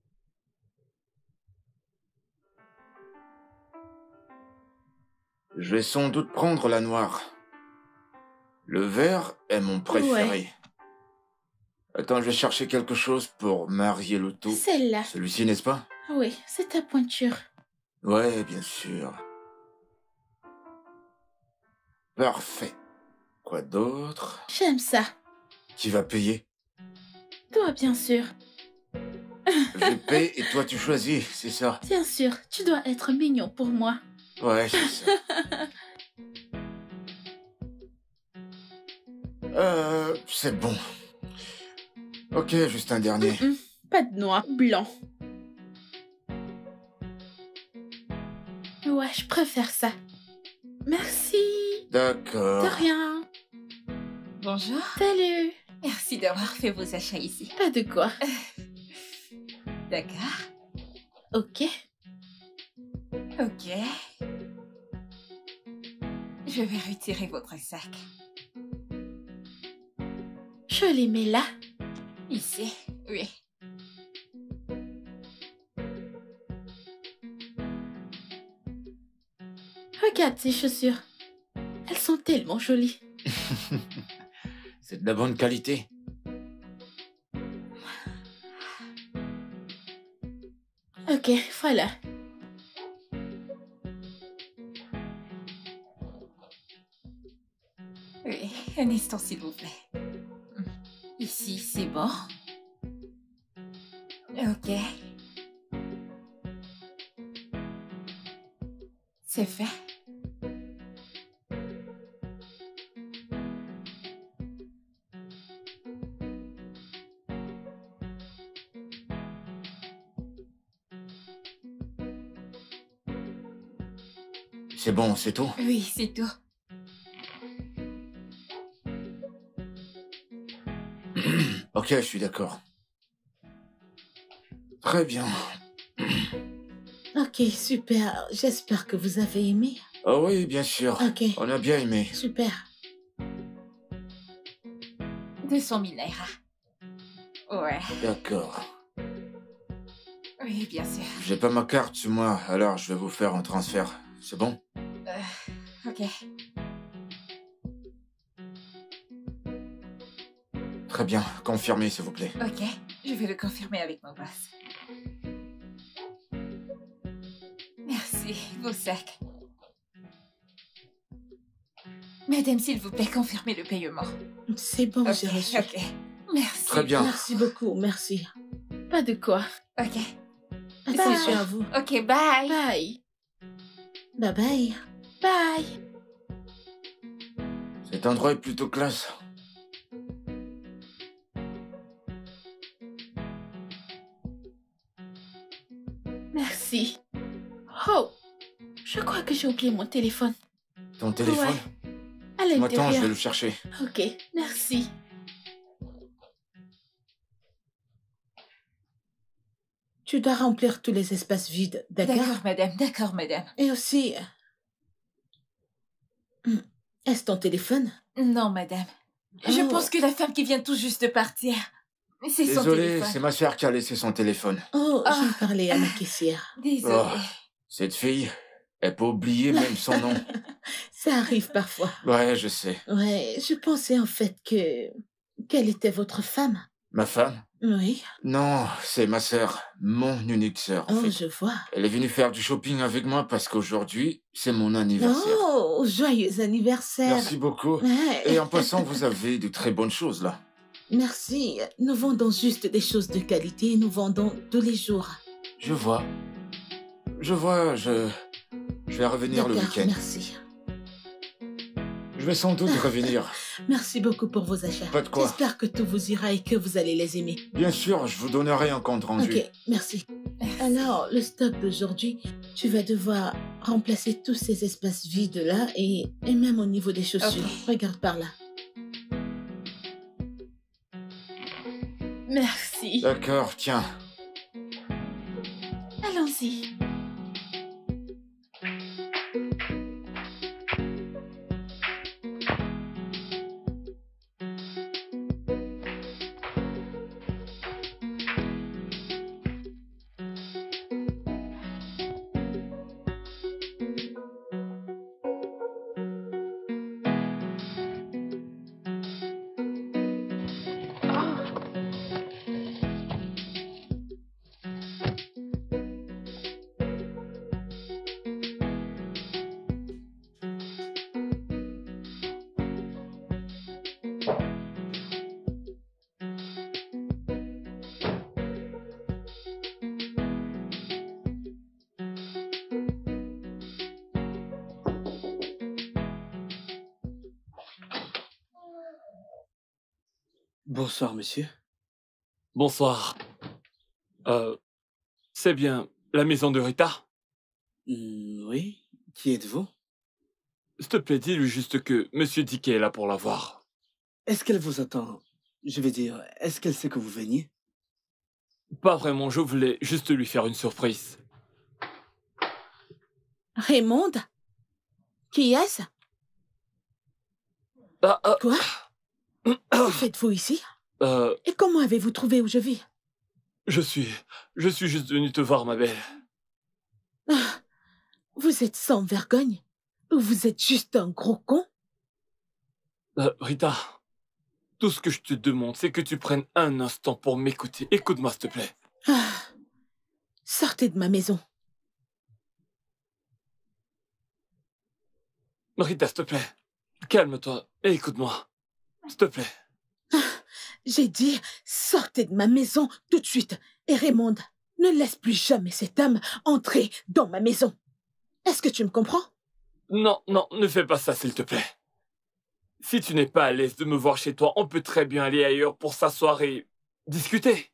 Je vais sans doute prendre la noire. Le vert est mon préféré. Attends, je vais chercher quelque chose pour marier l'auto. Celle-là. Celui-ci, n'est-ce pas? Oui, c'est ta pointure. Ouais, bien sûr. Parfait. Quoi d'autre? J'aime ça. Qui va payer? Toi, bien sûr. Je paie et toi tu choisis, c'est ça? Bien sûr, tu dois être mignon pour moi. Ouais, c'est ça. C'est bon. Ok, juste un dernier. Pas de noix, blanc. Ouais, je préfère ça. Merci. D'accord. De rien. Bonjour. Salut. Merci d'avoir fait vos achats ici. Pas de quoi. D'accord. Ok. Ok. Je vais retirer votre sac. Je les mets là. Ici, oui. Regarde ces chaussures. Elles sont tellement jolies. C'est de la bonne qualité. Ok, voilà. Oui, un instant s'il vous plaît. Ici, c'est bon. Ok. C'est fait. C'est bon, c'est tout? Oui, c'est tout. Ok, je suis d'accord. Très bien. Ok, super. J'espère que vous avez aimé. Oh oui, bien sûr. Ok, On a bien aimé. super. 200 000 naira. Ouais. D'accord. Oui, bien sûr. J'ai pas ma carte sur moi, alors je vais vous faire un transfert. C'est bon? Ok. Très bien. Confirmez, s'il vous plaît. Ok. Je vais le confirmer avec mon boss. Merci. Vos sacs. Madame, s'il vous plaît, confirmez le paiement. C'est bon, Ok, j'ai reçu. ok. Merci. Très bien. Merci beaucoup, merci. Pas de quoi. Ok. Attention à vous. Ok, bye. Bye. Bye bye. Bye. Cet endroit est plutôt classe. Merci. Oh, je crois que j'ai oublié mon téléphone. Ton téléphone? Ouais. À Attends, je l'intérieur. vais le chercher. Ok, merci. Tu dois remplir tous les espaces vides, d'accord? D'accord, madame. D'accord, madame. Et aussi... Est-ce ton téléphone? Non, madame. Je Oh. pense que la femme qui vient tout juste de partir, c'est son Désolé, téléphone. c'est ma sœur qui a laissé son téléphone. Oh, Ah. je vais parler à ma caissière. Désolée. Oh, cette fille, elle peut oublier même son nom. Ça arrive parfois. Ouais, je sais. Ouais, je pensais en fait que... Quelle était votre femme? Ma femme? Oui. Non, c'est ma sœur. Mon unique sœur, en Oh, fait. je vois. Elle est venue faire du shopping avec moi parce qu'aujourd'hui, c'est mon anniversaire. Oh, joyeux anniversaire. Merci beaucoup. Ouais. Et en passant, vous avez de très bonnes choses, là. Merci. Nous vendons juste des choses de qualité. Nous vendons tous les jours. Je vois. Je vais revenir le D'accord, week-end. merci. Je vais sans doute revenir. Merci beaucoup pour vos achats. Pas de quoi. J'espère que tout vous ira et que vous allez les aimer. Bien sûr, je vous donnerai un compte rendu. Ok, merci. Alors, le stock d'aujourd'hui, tu vas devoir remplacer tous ces espaces vides-là et même au niveau des chaussures. Ok. Regarde par là. Merci. D'accord, tiens. Allons-y. Bonsoir, monsieur. Bonsoir. C'est bien la maison de Rita? Oui. Qui êtes-vous? S'il te plaît, dis-lui juste que Monsieur Dickey est là pour la voir. Est-ce qu'elle vous attend? Je veux dire, est-ce qu'elle sait que vous veniez? Pas vraiment, je voulais juste lui faire une surprise. Raymond? Qui est-ce? Quoi? Que faites-vous ici? Et comment avez-vous trouvé où je vis? Je suis juste venu te voir, ma belle. Vous êtes sans vergogne? Ou vous êtes juste un gros con? Rita, tout ce que je te demande, c'est que tu prennes un instant pour m'écouter. Écoute-moi, s'il te plaît. Sortez de ma maison. Rita, s'il te plaît, calme-toi et écoute-moi. S'il te plaît. J'ai dit, sortez de ma maison tout de suite. Et Raymond, ne laisse plus jamais cette âme entrer dans ma maison. Est-ce que tu me comprends? Non, ne fais pas ça, s'il te plaît. Si tu n'es pas à l'aise de me voir chez toi, on peut très bien aller ailleurs pour s'asseoir et discuter.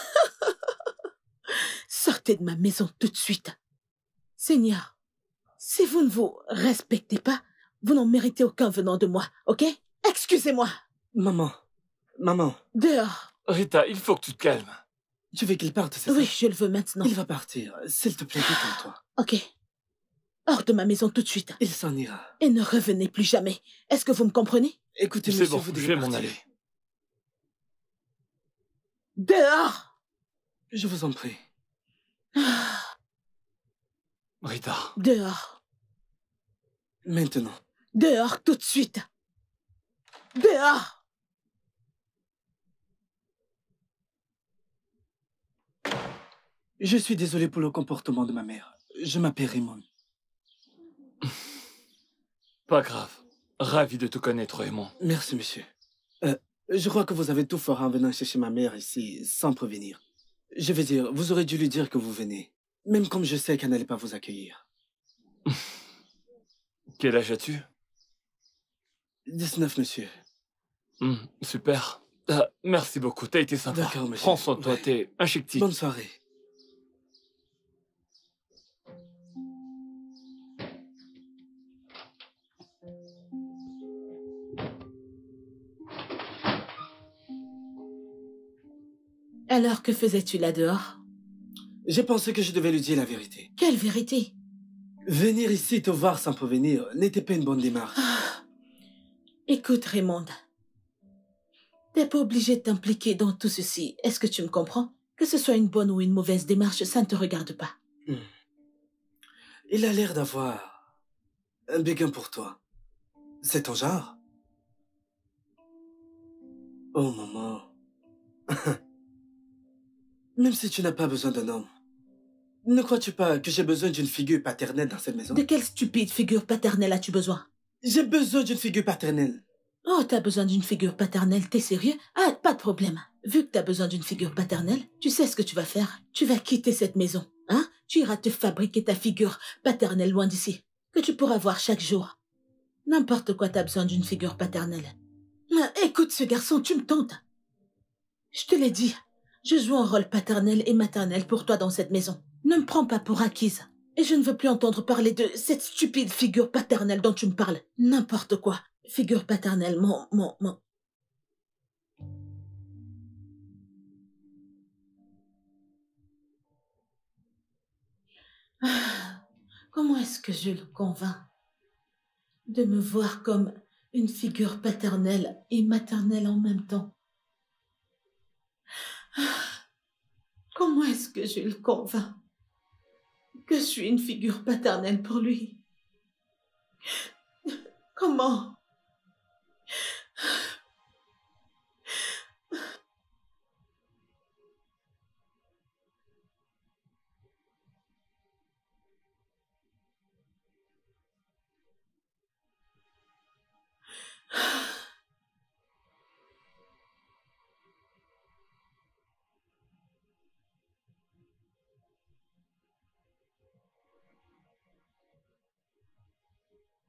Sortez de ma maison tout de suite. Seigneur, si vous ne vous respectez pas, vous n'en méritez aucun venant de moi, ok? Excusez-moi. Maman. Dehors. Rita, il faut que tu te calmes. Tu veux qu'il parte, c'est ça? Oui, je le veux maintenant. Il va partir. S'il te plaît, détends-toi. Ok. Hors de ma maison tout de suite. Il s'en ira. Et ne revenez plus jamais. Est-ce que vous me comprenez? Écoutez, C'est monsieur, bon, vous je devez vais m'en partir. aller. Dehors. Je vous en prie. Rita. Dehors. Maintenant. Dehors tout de suite. Dehors. Je suis désolé pour le comportement de ma mère. Je m'appelle Raymond. Pas grave. Ravi de te connaître, Raymond. Merci, monsieur. Je crois que vous avez tout fait en venant chercher ma mère ici sans prévenir. Je veux dire, vous aurez dû lui dire que vous venez. Même comme je sais qu'elle n'allait pas vous accueillir. Quel âge as-tu? 19, monsieur. Super. Merci beaucoup, t'as été sympa. D'accord, monsieur. Prends soin de toi, Ouais. t'es un chic type. Bonne soirée. Alors, que faisais-tu là dehors? J'ai pensé que je devais lui dire la vérité. Quelle vérité? Venir ici te voir sans prévenir n'était pas une bonne démarche. Écoute, Raymond. T'es pas obligé de t'impliquer dans tout ceci. Est-ce que tu me comprends? Que ce soit une bonne ou une mauvaise démarche, ça ne te regarde pas. Il a l'air d'avoir un béguin pour toi. C'est ton genre? Oh, maman. Même si tu n'as pas besoin d'un homme, ne crois-tu pas que j'ai besoin d'une figure paternelle dans cette maison? De quelle stupide figure paternelle as-tu besoin? J'ai besoin d'une figure paternelle. Oh, t'as besoin d'une figure paternelle, t'es sérieux? Ah, pas de problème. Vu que t'as besoin d'une figure paternelle, tu sais ce que tu vas faire? Tu vas quitter cette maison, hein? Tu iras te fabriquer ta figure paternelle loin d'ici, que tu pourras voir chaque jour. N'importe quoi, t'as besoin d'une figure paternelle. Écoute, ce garçon, tu me tentes. Je te l'ai dit, je joue un rôle paternel et maternel pour toi dans cette maison. Ne me prends pas pour acquise. Et je ne veux plus entendre parler de cette stupide figure paternelle dont tu me parles. N'importe quoi. Figure paternelle, mon... Comment est-ce que je le convainc de me voir comme une figure paternelle et maternelle en même temps? Comment est-ce que je le convainc que je suis une figure paternelle pour lui? Comment?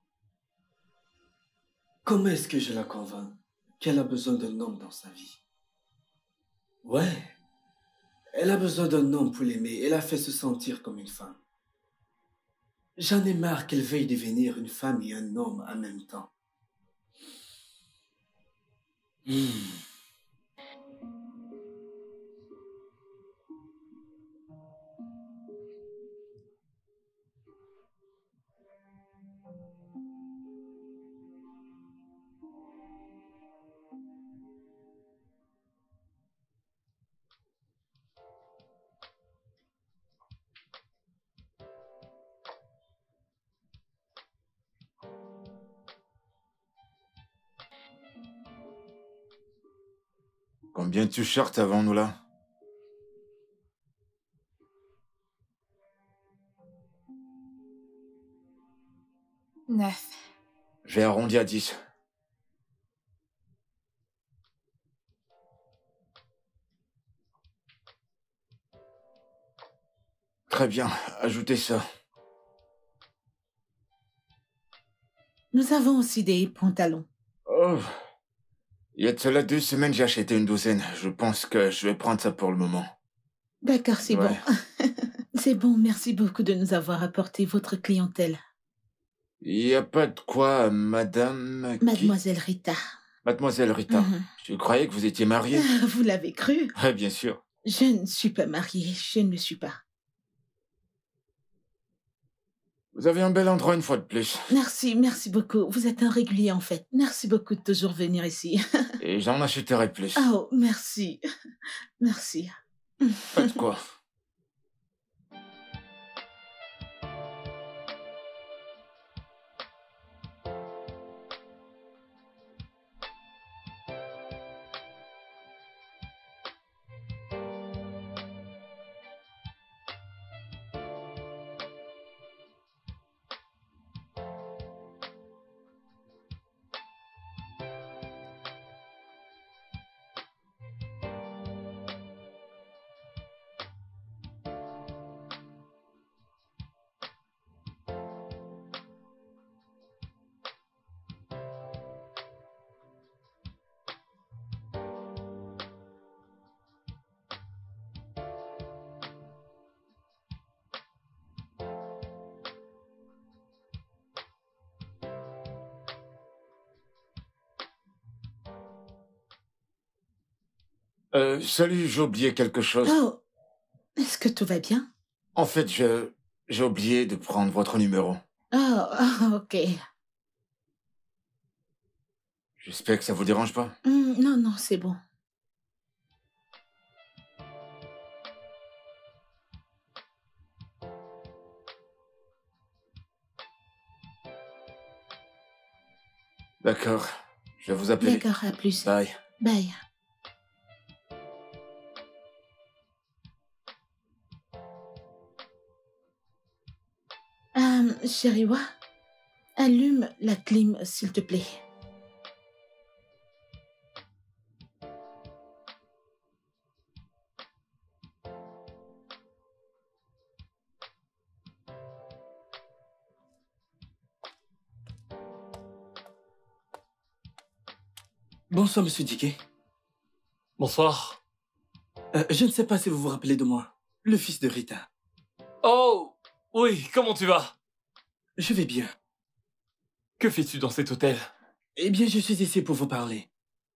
Comment est-ce que je la convainc qu'elle a besoin d'un homme dans sa vie? Ouais. Elle a besoin d'un homme pour l'aimer et la fait se sentir comme une femme. J'en ai marre qu'elle veuille devenir une femme et un homme en même temps. Hmm. Combien tu chartes avant nous là? Neuf. J'ai arrondi à 10. Très bien, ajoutez ça. Nous avons aussi des pantalons. Oh. Il y a de cela 2 semaines, j'ai acheté une douzaine. Je pense que je vais prendre ça pour le moment. D'accord, c'est Ouais. bon. C'est bon, merci beaucoup de nous avoir apporté votre clientèle. Il n'y a pas de quoi, madame... qui Mademoiselle Rita. Mademoiselle Rita. Mhm. Je croyais que vous étiez mariée. Vous l'avez cru? Ouais, bien sûr. Je ne suis pas mariée, je ne le suis pas. Vous avez un bel endroit une fois de plus. Merci beaucoup. Vous êtes un régulier en fait. Merci beaucoup de toujours venir ici. Et j'en achèterai plus. Oh, merci. Merci. Pas de quoi. Salut, j'ai oublié quelque chose. Oh, est-ce que tout va bien? En fait, j'ai oublié de prendre votre numéro. Ok. J'espère que ça vous dérange pas. Non, non, c'est bon. D'accord. Je vais vous appeler. D'accord, à plus. Bye. Bye. Chérie, allume la clim, s'il te plaît. Bonsoir, monsieur Dickey. Bonsoir. Je ne sais pas si vous vous rappelez de moi. Le fils de Rita. Oh, oui, comment tu vas? Je vais bien. Que fais-tu dans cet hôtel? Eh bien, je suis ici pour vous parler.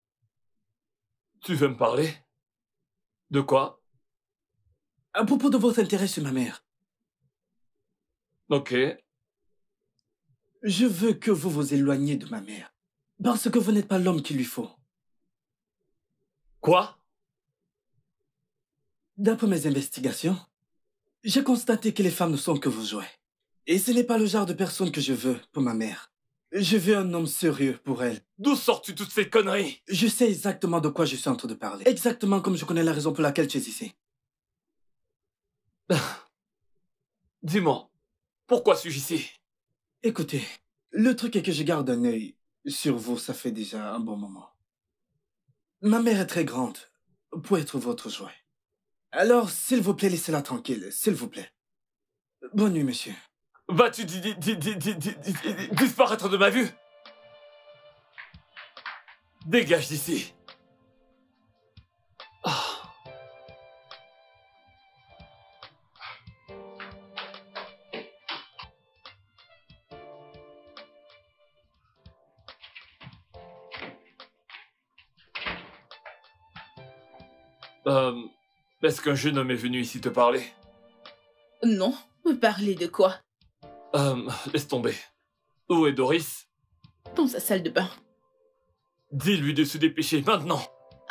Tu veux me parler? De quoi? À propos de votre intérêt sur ma mère. Ok. Je veux que vous vous éloigniez de ma mère. Parce que vous n'êtes pas l'homme qu'il lui faut. Quoi? D'après mes investigations, j'ai constaté que les femmes ne sont que vos jouets. Et ce n'est pas le genre de personne que je veux pour ma mère. Je veux un homme sérieux pour elle. D'où sors-tu toutes ces conneries? Je sais exactement de quoi je suis en train de parler. Exactement comme je connais la raison pour laquelle tu es ici. Dis-moi, pourquoi suis-je ici? Écoutez, le truc est que je garde un œil sur vous, ça fait déjà un bon moment. Ma mère est très grande pour être votre jouet. Alors, s'il vous plaît, laissez-la tranquille, s'il vous plaît. Bonne nuit, monsieur. Vas-tu disparaître de ma vue? Dégage d'ici. Ah. Est-ce qu'un jeune homme est venu ici te parler? Non, me parler de quoi? Laisse tomber. Où est Doris? Dans sa salle de bain. Dis-lui de se dépêcher maintenant.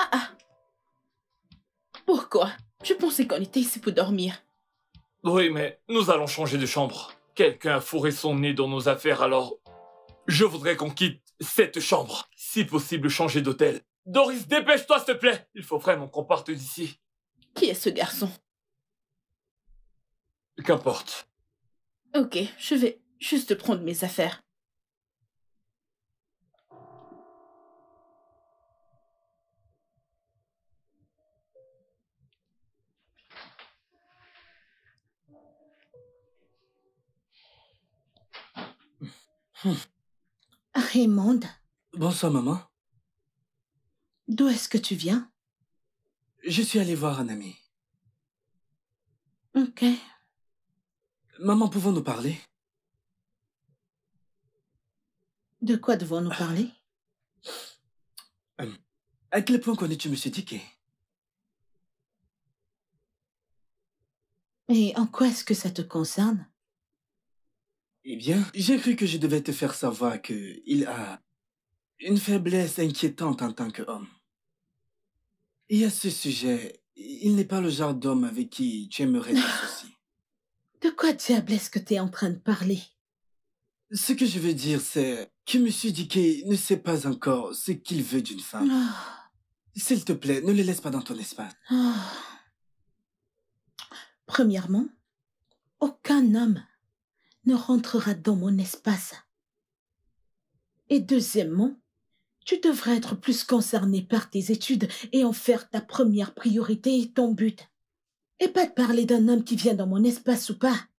Pourquoi? Je pensais qu'on était ici pour dormir. Oui, mais nous allons changer de chambre. Quelqu'un a fourré son nez dans nos affaires, alors... Je voudrais qu'on quitte cette chambre. Si possible, changer d'hôtel. Doris, dépêche-toi, s'il te plaît. Il faut vraiment qu'on parte d'ici. Qui est ce garçon? Qu'importe. Ok, je vais juste prendre mes affaires. Raymond, Bonsoir, maman. d'où est-ce que tu viens? Je suis allé voir un ami. Ok. Maman, pouvons-nous parler? De quoi devons-nous parler? À quel point connais-tu Monsieur Dickey? Et en quoi est-ce que ça te concerne? Eh bien, j'ai cru que je devais te faire savoir que il a une faiblesse inquiétante en tant qu'homme. Et à ce sujet, il n'est pas le genre d'homme avec qui tu aimerais t'associer. De quoi diable est-ce que tu es en train de parler? Ce que je veux dire, c'est que Monsieur Dickey ne sait pas encore ce qu'il veut d'une femme. Ah, S'il te plaît, ne le laisse pas dans ton espace. ah. Premièrement, aucun homme ne rentrera dans mon espace. Et deuxièmement, tu devrais être plus concerné par tes études et en faire ta première priorité et ton but. Et pas de parler d'un homme qui vient dans mon espace ou pas.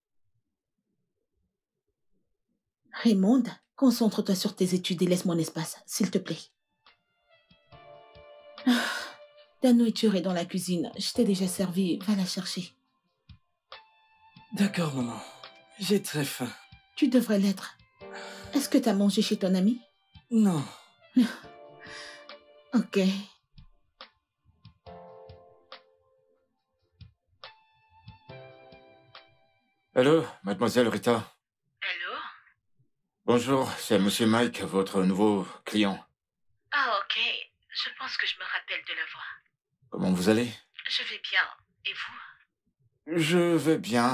Raymond, concentre-toi sur tes études et laisse mon espace, s'il te plaît. Ah, ta nourriture est dans la cuisine. Je t'ai déjà servi. Va la chercher. D'accord, maman. J'ai très faim. Tu devrais l'être. Est-ce que t'as mangé chez ton ami? Non. Ok. Allô, mademoiselle Rita. Allô? Bonjour, c'est Monsieur Mike, votre nouveau client. Ah, ok. Je pense que je me rappelle de la voix. Comment vous allez? Je vais bien. Et vous? Je vais bien.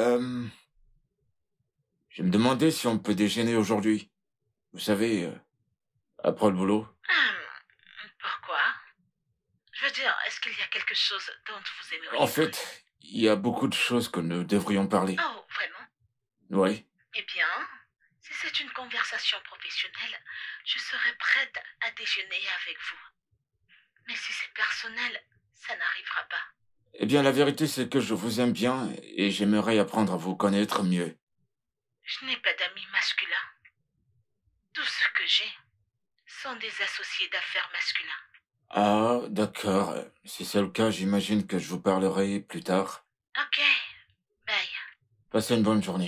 Je me demandais si on peut déjeuner aujourd'hui. Vous savez, après le boulot. Pourquoi? Je veux dire, est-ce qu'il y a quelque chose dont vous aimeriez En fait, il y a beaucoup de choses que nous devrions parler. Oh, vraiment? Oui. Eh bien, si c'est une conversation professionnelle, je serai prête à déjeuner avec vous. Mais si c'est personnel, ça n'arrivera pas. Eh bien, la vérité, c'est que je vous aime bien et j'aimerais apprendre à vous connaître mieux. Je n'ai pas d'amis masculins. Tout ce que j'ai sont des associés d'affaires masculins. Ah, d'accord. Si c'est le cas, j'imagine que je vous parlerai plus tard. Ok, bye. Passez une bonne journée.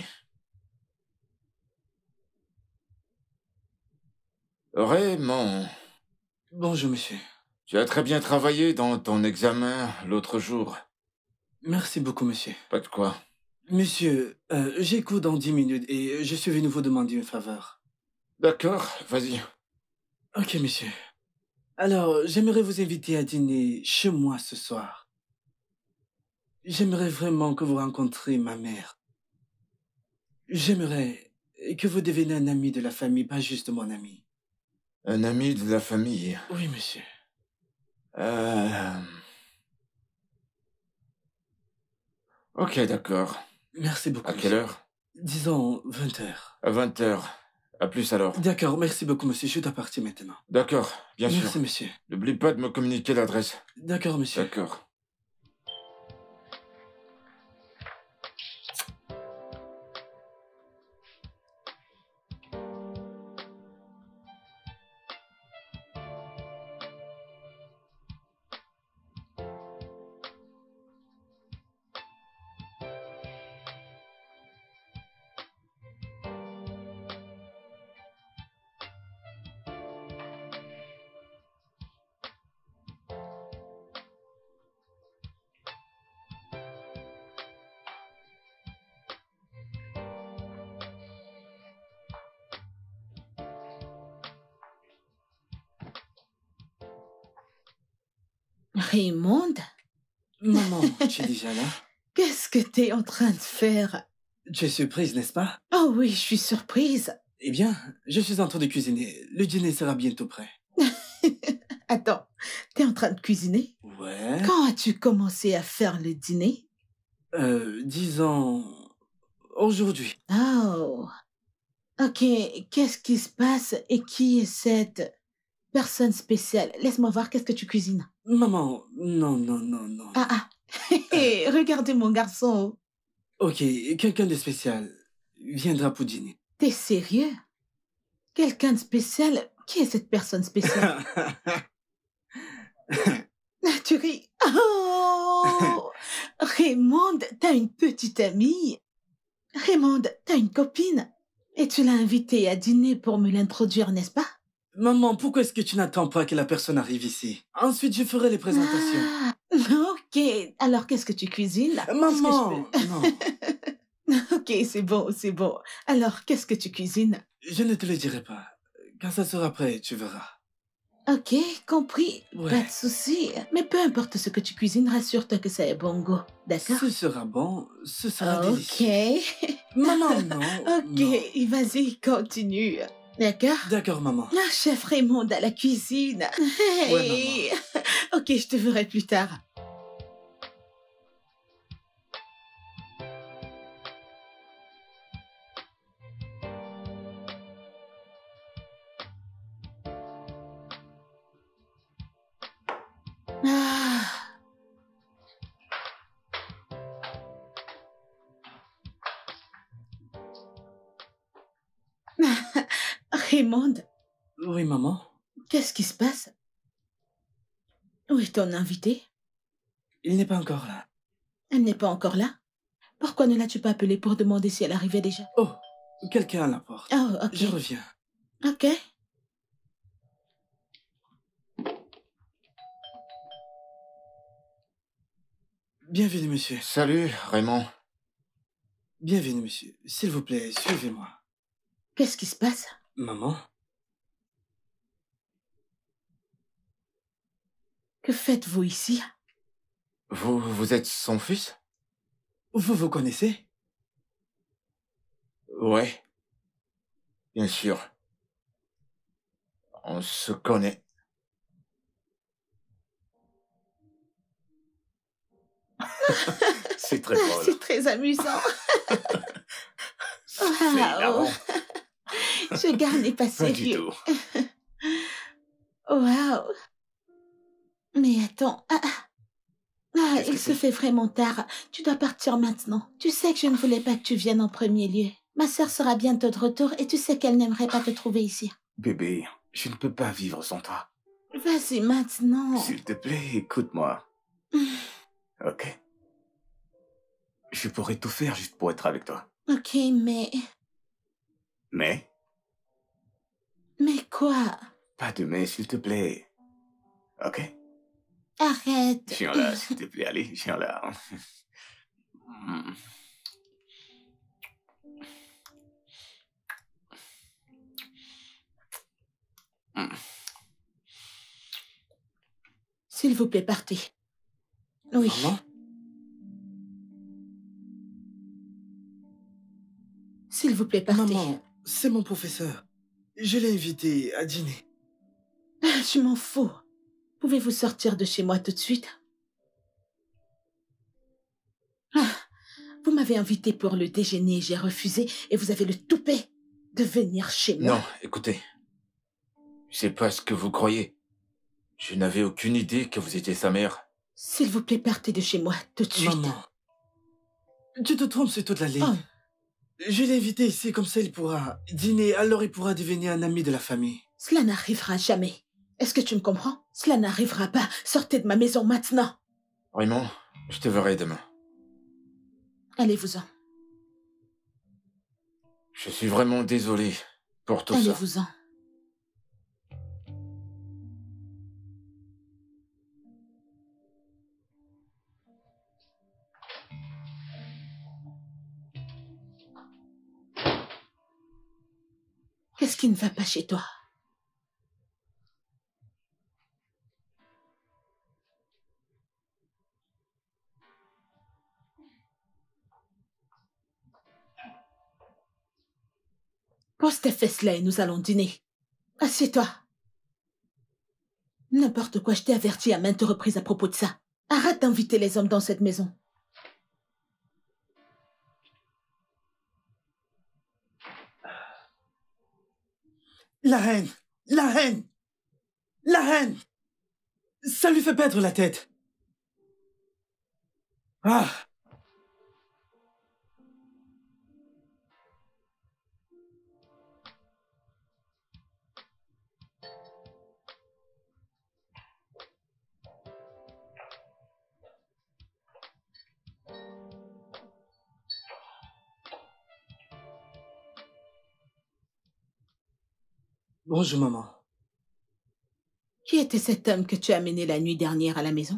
Raymond, Bonjour, monsieur. tu as très bien travaillé dans ton examen l'autre jour. Merci beaucoup, monsieur. Pas de quoi. Monsieur, j'ai cours dans 10 minutes et je suis venu vous demander une faveur. D'accord, vas-y. Ok, monsieur. Alors, j'aimerais vous inviter à dîner chez moi ce soir. J'aimerais vraiment que vous rencontriez ma mère. J'aimerais que vous deveniez un ami de la famille, pas juste mon ami. Un ami de la famille. Oui, monsieur. Ok, d'accord. Merci beaucoup. À quelle monsieur. heure? Disons 20 heures. À 20 heures. À plus alors. D'accord, merci beaucoup, monsieur. Je dois partir maintenant. D'accord, bien sûr. Merci, monsieur. N'oublie pas de me communiquer l'adresse. D'accord, monsieur. D'accord. Raymond, Maman, tu es déjà là? qu'est-ce que t'es en train de faire? Tu es surprise, n'est-ce pas? Oh oui, je suis surprise. Eh bien, je suis en train de cuisiner. Le dîner sera bientôt prêt. Attends, t'es en train de cuisiner? Ouais. Quand as-tu commencé à faire le dîner? Disons... aujourd'hui. Oh, ok, qu'est-ce qui se passe et qui est cette personne spéciale? Laisse-moi voir, qu'est-ce que tu cuisines? Maman, non, non, non, non. Ah, regardez mon garçon. Ok, quelqu'un de spécial viendra pour dîner. T'es sérieux? Quelqu'un de spécial? Qui est cette personne spéciale? Tu ris. Oh! Raymond, t'as une petite amie. Raymond, t'as une copine. Et tu l'as invitée à dîner pour me l'introduire, n'est-ce pas? Maman, pourquoi est-ce que tu n'attends pas que la personne arrive ici? Ensuite, je ferai les présentations. Ah, ok. Alors, qu'est-ce que tu cuisines? Maman, non. Ok, c'est bon, c'est bon. Alors, qu'est-ce que tu cuisines? Je ne te le dirai pas. Quand ça sera prêt, tu verras. Ok, compris. Ouais. Pas de souci. Mais peu importe ce que tu cuisines, rassure-toi que ça est bon goût. D'accord? Ce sera bon, ce sera Ok. délicieux. Maman, non. Ok, non. vas-y, continue. D'accord? D'accord, maman. Ah, chef Raymond à la cuisine. Hey. Ok, je te verrai plus tard. Ah. Raymond, Oui, maman. qu'est-ce qui se passe? Où est ton invité? Il n'est pas encore là. Elle n'est pas encore là? Pourquoi ne l'as-tu pas appelée pour demander si elle arrivait déjà? Oh, quelqu'un à la porte. Oh, ok. Je reviens. Ok. Bienvenue, monsieur. Salut, Raymond. Bienvenue, monsieur. S'il vous plaît, suivez-moi. Qu'est-ce qui se passe? Maman? Que faites-vous ici? Vous êtes son fils? Vous vous connaissez? Ouais. Bien sûr. On se connaît. C'est très drôle. C'est très amusant. C'est hilarant. Ce gars n'est pas Pas du sérieux. tout. Waouh. Mais attends. Qu'est-ce Il que se c'est? fait vraiment tard. Tu dois partir maintenant. Tu sais que je ne voulais pas que tu viennes en premier lieu. Ma sœur sera bientôt de retour et tu sais qu'elle n'aimerait pas te trouver ici. Bébé, je ne peux pas vivre sans toi. Vas-y maintenant. S'il te plaît, écoute-moi. Ok. Je pourrais tout faire juste pour être avec toi. Ok, mais... Mais, Mais quoi? pas de mais, s'il te plaît. Ok? Arrête. Viens-là, s'il te plaît, allez, viens-là. S'il vous plaît, partez. Oui. Maman? S'il vous plaît, partez. Maman, c'est mon professeur. Je l'ai invité à dîner. Je m'en fous. Pouvez-vous sortir de chez moi tout de suite? Vous m'avez invité pour le déjeuner, j'ai refusé et vous avez le toupet de venir chez moi. Non, écoutez. C'est pas ce que vous croyez. Je n'avais aucune idée que vous étiez sa mère. S'il vous plaît, partez de chez moi tout de suite. Maman, tu te trompes sur toute la ligne. Oh. Je l'ai invité ici, comme ça il pourra dîner, alors il pourra devenir un ami de la famille. Cela n'arrivera jamais. Est-ce que tu me comprends? Cela n'arrivera pas. Sortez de ma maison maintenant. Raymond, je te verrai demain. Allez-vous-en. Je suis vraiment désolé pour tout ça. Allez-vous-en. Qu'est-ce qui ne va pas chez toi? Pose tes fesses là et nous allons dîner. Assieds-toi. N'importe quoi, je t'ai averti à maintes reprises à propos de ça. Arrête d'inviter les hommes dans cette maison. La reine! La reine! La reine! Ça lui fait perdre la tête. Ah! Bonjour, maman. Qui était cet homme que tu as amené la nuit dernière à la maison?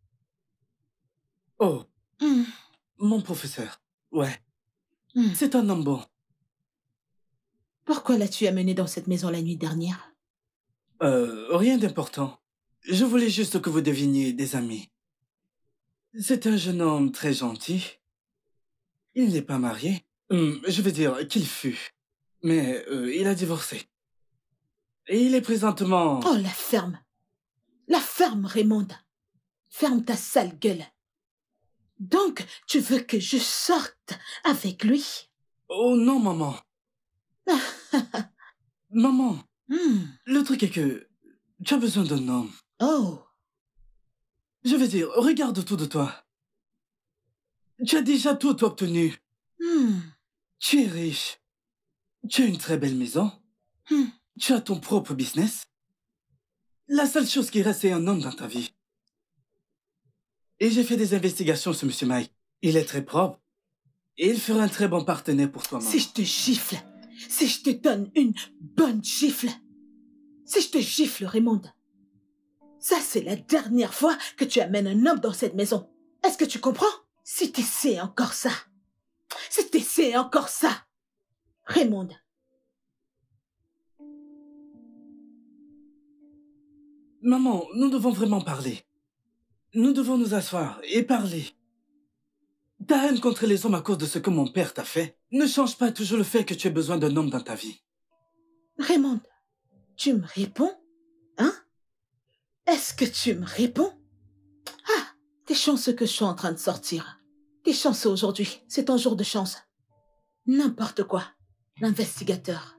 Oh, Hmm, mon professeur. Ouais, hmm. c'est un homme bon. Pourquoi l'as-tu amené dans cette maison la nuit dernière? Rien d'important. Je voulais juste que vous deviniez des amis. C'est un jeune homme très gentil. Il n'est pas marié. Je veux dire qu'il fut. Mais il a divorcé. Et il est présentement... Oh, la ferme! La ferme, Raymond! Ferme ta sale gueule! Donc, tu veux que je sorte avec lui? Oh non, maman. Maman, Hmm. le truc est que tu as besoin d'un homme. Oh! Je veux dire, regarde autour de toi. Tu as déjà tout obtenu. Hmm. Tu es riche. Tu as une très belle maison. Hmm. Tu as ton propre business. La seule chose qui reste, c'est un homme dans ta vie. Et j'ai fait des investigations sur Monsieur Mike. Il est très propre. Et il fera un très bon partenaire pour toi, maman. Si je te gifle, si je te donne une bonne gifle, si je te gifle, Raymond, ça c'est la dernière fois que tu amènes un homme dans cette maison. Est-ce que tu comprends? Si t'essaies encore ça, si t'essaies encore ça, Raymond. Maman, nous devons vraiment parler. Nous devons nous asseoir et parler. Ta haine contre les hommes à cause de ce que mon père t'a fait ne change pas toujours le fait que tu aies besoin d'un homme dans ta vie. Raymond, tu me réponds? Hein? Est-ce que tu me réponds? Ah, t'es chanceux que je sois en train de sortir. T'es chanceux aujourd'hui, c'est ton jour de chance. N'importe quoi, l'investigateur.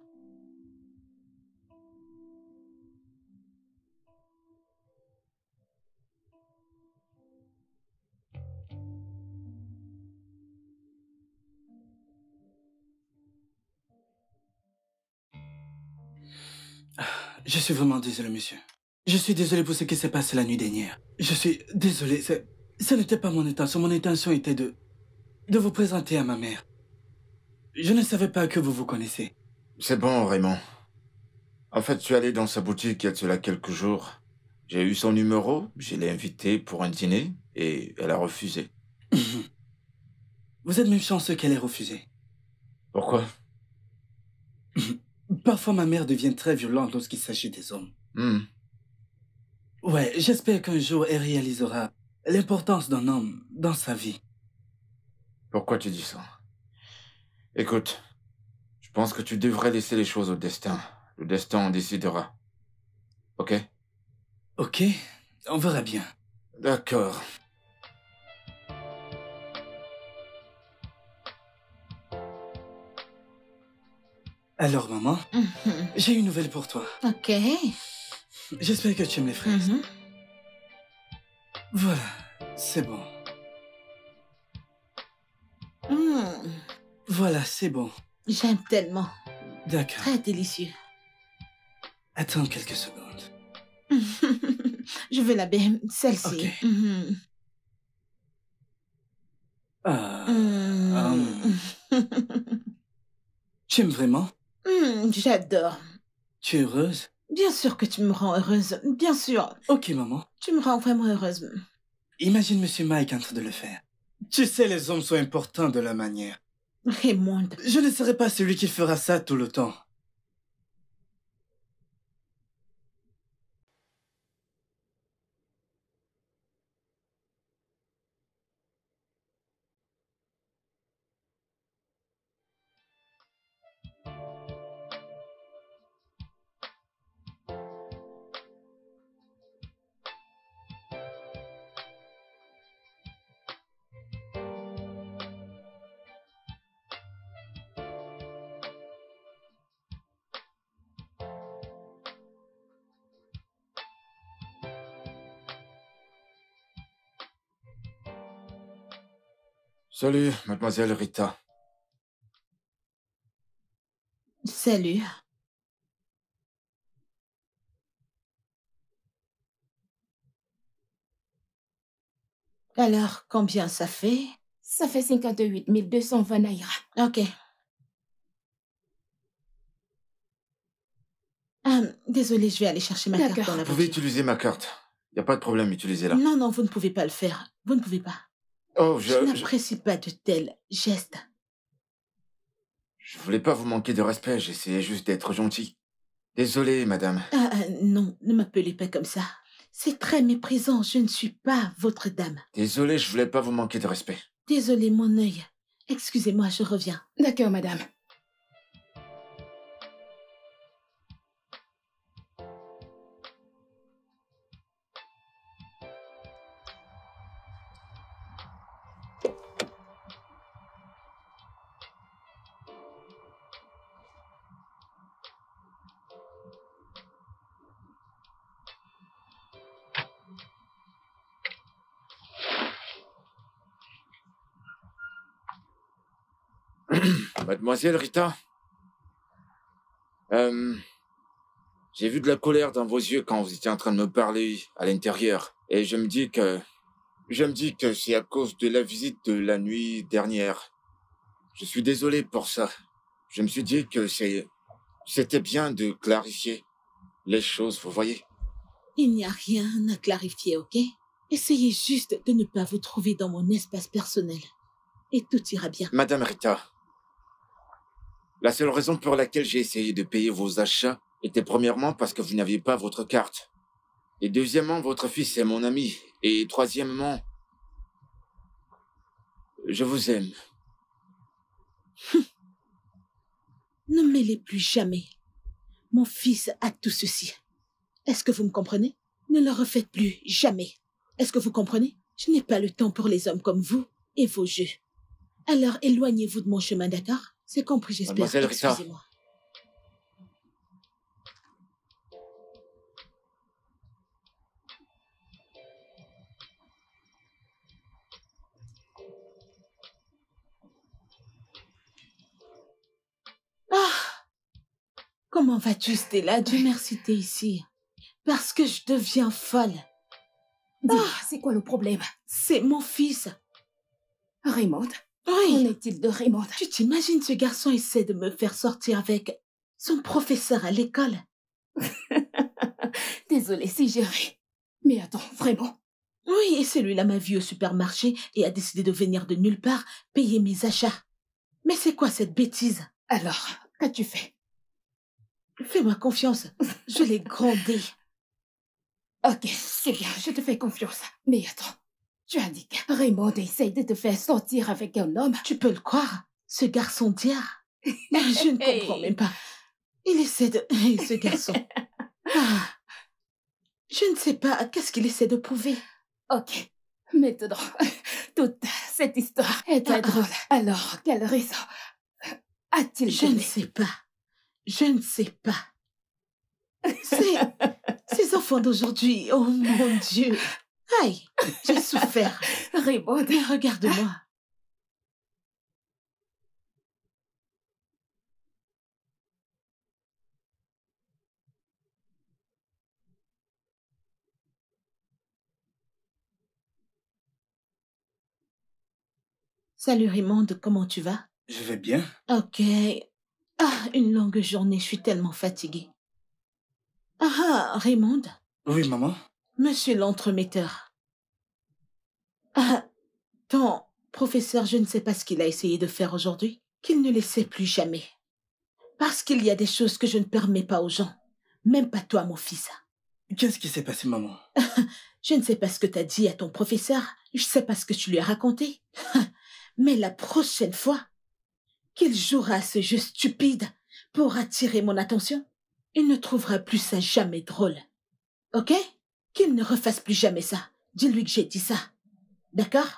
Je suis vraiment désolé, monsieur. Je suis désolé pour ce qui s'est passé la nuit dernière. Je suis désolé, ce n'était pas mon intention. Mon intention était de vous présenter à ma mère. Je ne savais pas que vous vous connaissez. C'est bon, Raymond. En fait, je suis allé dans sa boutique il y a de cela quelques jours. J'ai eu son numéro, je l'ai invitée pour un dîner et elle a refusé. Vous êtes même chanceux qu'elle ait refusé. Pourquoi? Parfois, ma mère devient très violente lorsqu'il s'agit des hommes. Hmm. Ouais, j'espère qu'un jour, elle réalisera l'importance d'un homme dans sa vie. Pourquoi tu dis ça? Écoute, je pense que tu devrais laisser les choses au destin. Le destin en décidera. Ok? Ok, on verra bien. D'accord. Alors, maman, j'ai une nouvelle pour toi. Ok. J'espère que tu aimes les fraises. Mhm. Voilà, c'est bon. Mm. Voilà, c'est bon. J'aime tellement. D'accord. Très délicieux. Attends quelques secondes. Je veux la BM, celle-ci. Ok. Mhm. Ah, Mm. tu aimes vraiment? J'adore. Tu es heureuse? Bien sûr que tu me rends heureuse. Bien sûr. Ok, maman. Tu me rends vraiment heureuse. Imagine Monsieur Mike en train de le faire. Tu sais, les hommes sont importants de la manière. Raymond. Je ne serai pas celui qui fera ça tout le temps. Salut, mademoiselle Rita. Salut. Alors, combien ça fait? Ça fait 58 220 naira. Ok. Désolée, je vais aller chercher ma carte D'accord. dans la Vous pouvez voiture. utiliser ma carte. Y a pas de problème, utilisez-la. Non, non, vous ne pouvez pas le faire. Vous ne pouvez pas. Oh, Je n'apprécie pas de tels gestes. je voulais pas vous manquer de respect, j'essayais juste d'être gentil. Désolé, madame. Non, ne m'appelez pas comme ça. C'est très méprisant, je ne suis pas votre dame. Désolé, je voulais pas vous manquer de respect. Désolée, mon œil. Excusez-moi, je reviens. D'accord, madame. Mademoiselle Rita, j'ai vu de la colère dans vos yeux quand vous étiez en train de me parler à l'intérieur. Et je me dis que c'est à cause de la visite de la nuit dernière. Je suis désolé pour ça. Je me suis dit que c'était bien de clarifier les choses, vous voyez. Il n'y a rien à clarifier, ok? Essayez juste de ne pas vous trouver dans mon espace personnel. Et tout ira bien. Madame Rita, la seule raison pour laquelle j'ai essayé de payer vos achats était premièrement parce que vous n'aviez pas votre carte. Et deuxièmement, votre fils est mon ami. Et troisièmement, je vous aime. Ne mêlez plus jamais. Mon fils a tout ceci. Est-ce que vous me comprenez? Ne le refaites plus, jamais. Est-ce que vous comprenez? Je n'ai pas le temps pour les hommes comme vous et vos jeux. Alors éloignez-vous de mon chemin, d'accord? C'est compris, j'espère. Mademoiselle Rita. Excusez-moi. Ah! Comment vas-tu, Stella? Dieu merci, t'es ici. Parce que je deviens folle. Dis-moi, c'est quoi le problème? C'est mon fils. Raymond? Qu'en Oui. est-il de Raymond? Tu t'imagines, ce garçon essaie de me faire sortir avec son professeur à l'école. Désolée si j'ai ri. Mais attends, vraiment? Oui, et celui-là m'a vu au supermarché et a décidé de venir de nulle part payer mes achats. Mais c'est quoi cette bêtise? Alors, qu'as-tu fait? Fais-moi confiance, je l'ai grondé. Ok, c'est bien, je te fais confiance. Mais attends, tu as dit que Raymond essaye de te faire sortir avec un homme. Tu peux le croire, ce garçon diard. Je ne comprends même pas. Il essaie de... Ce garçon. Ah. Je ne sais pas, qu'est-ce qu'il essaie de prouver? Ok, maintenant, toute cette histoire est très drôle. Alors, quelle raison a-t-il Je ne donné? sais pas. Je ne sais pas. Ces enfants d'aujourd'hui, oh mon Dieu. Aïe, j'ai souffert. Raymond, Mais regarde-moi. Salut Raymond, comment tu vas? Je vais bien. Ok. Une longue journée, je suis tellement fatiguée. Raymond, Oui, maman. monsieur l'entremetteur. Ton professeur, je ne sais pas ce qu'il a essayé de faire aujourd'hui, qu'il ne l'essaie plus jamais. Parce qu'il y a des choses que je ne permets pas aux gens. Même pas toi, mon fils. Qu'est-ce qui s'est passé, maman? Je ne sais pas ce que t'as dit à ton professeur, je sais pas ce que tu lui as raconté. Mais la prochaine fois qu'il jouera à ce jeu stupide pour attirer mon attention, il ne trouvera plus ça jamais drôle. Ok? Qu'il ne refasse plus jamais ça. Dis-lui que j'ai dit ça. D'accord?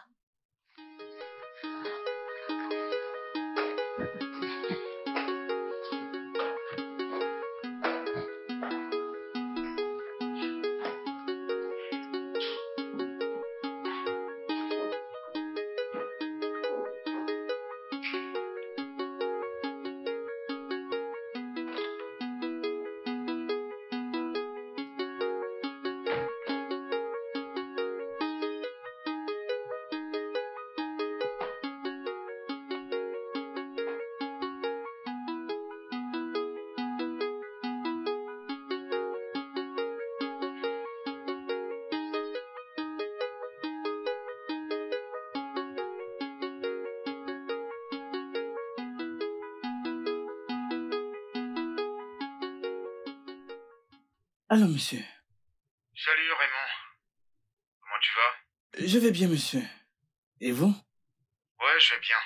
Allô, monsieur. Salut Raymond. Comment tu vas? Je vais bien, monsieur. Et vous? Ouais, je vais bien.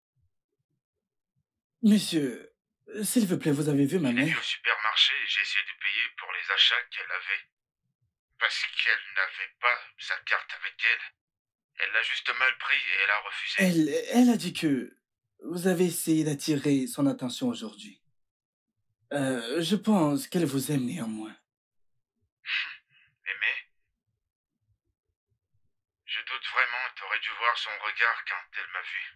Monsieur, s'il vous plaît, vous avez vu ma Je l'ai vue mère? au supermarché et j'ai essayé de payer pour les achats qu'elle avait. Parce qu'elle n'avait pas sa carte avec elle. Elle l'a juste mal pris et elle a refusé. Elle a dit que vous avez essayé d'attirer son attention aujourd'hui. Je pense qu'elle vous aime néanmoins. Mais, je doute vraiment, t'aurais dû voir son regard quand elle m'a vu.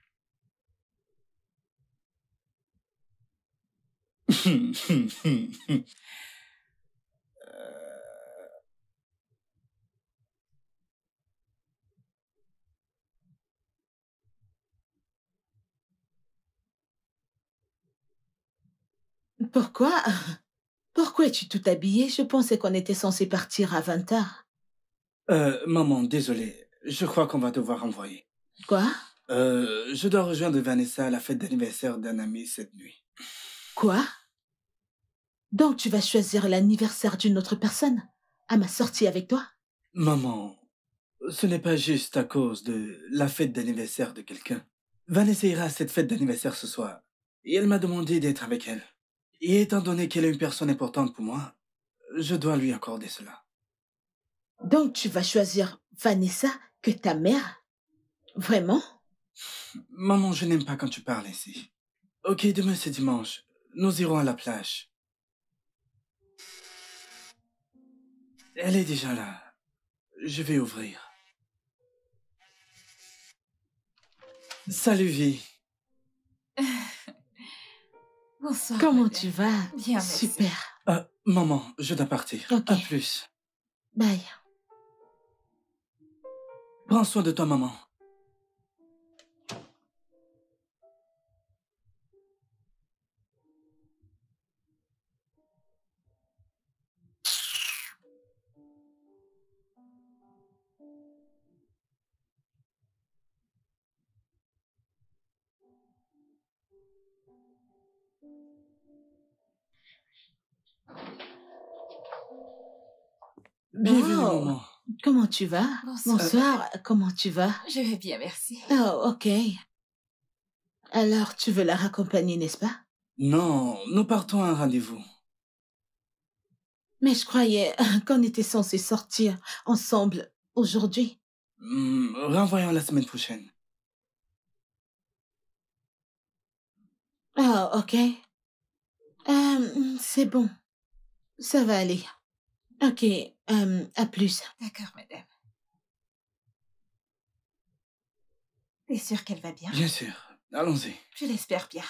Pourquoi? Pourquoi es-tu tout habillée? Je pensais qu'on était censé partir à 20h. Maman, désolé. Je crois qu'on va devoir envoyer. Quoi? Je dois rejoindre Vanessa à la fête d'anniversaire d'un ami cette nuit. Quoi? Donc tu vas choisir l'anniversaire d'une autre personne à ma sortie avec toi? Maman, ce n'est pas juste à cause de la fête d'anniversaire de quelqu'un. Vanessa ira à cette fête d'anniversaire ce soir. Et elle m'a demandé d'être avec elle. Et étant donné qu'elle est une personne importante pour moi, je dois lui accorder cela. Donc tu vas choisir Vanessa que ta mère? Vraiment? Maman, je n'aime pas quand tu parles ainsi. Ok, demain c'est dimanche. Nous irons à la plage. Elle est déjà là. Je vais ouvrir. Salut, Vie. Bonsoir. Comment madame. tu vas? Bien, merci. Super. Maman, je dois partir. Ok. À plus. Bye. Prends soin de toi, maman. Bienvenue, Wow. maman. Comment tu vas? Bonsoir. Bonsoir. Comment tu vas? Je vais bien, merci. Oh, ok. Alors, tu veux la raccompagner, n'est-ce pas? Non, nous partons à un rendez-vous. Mais je croyais qu'on était censés sortir ensemble aujourd'hui. Renvoyons la semaine prochaine. Ah, ok. C'est bon. Ça va aller. Ok, à plus. D'accord, madame. T'es sûre qu'elle va bien? Bien sûr. Allons-y. Je l'espère bien.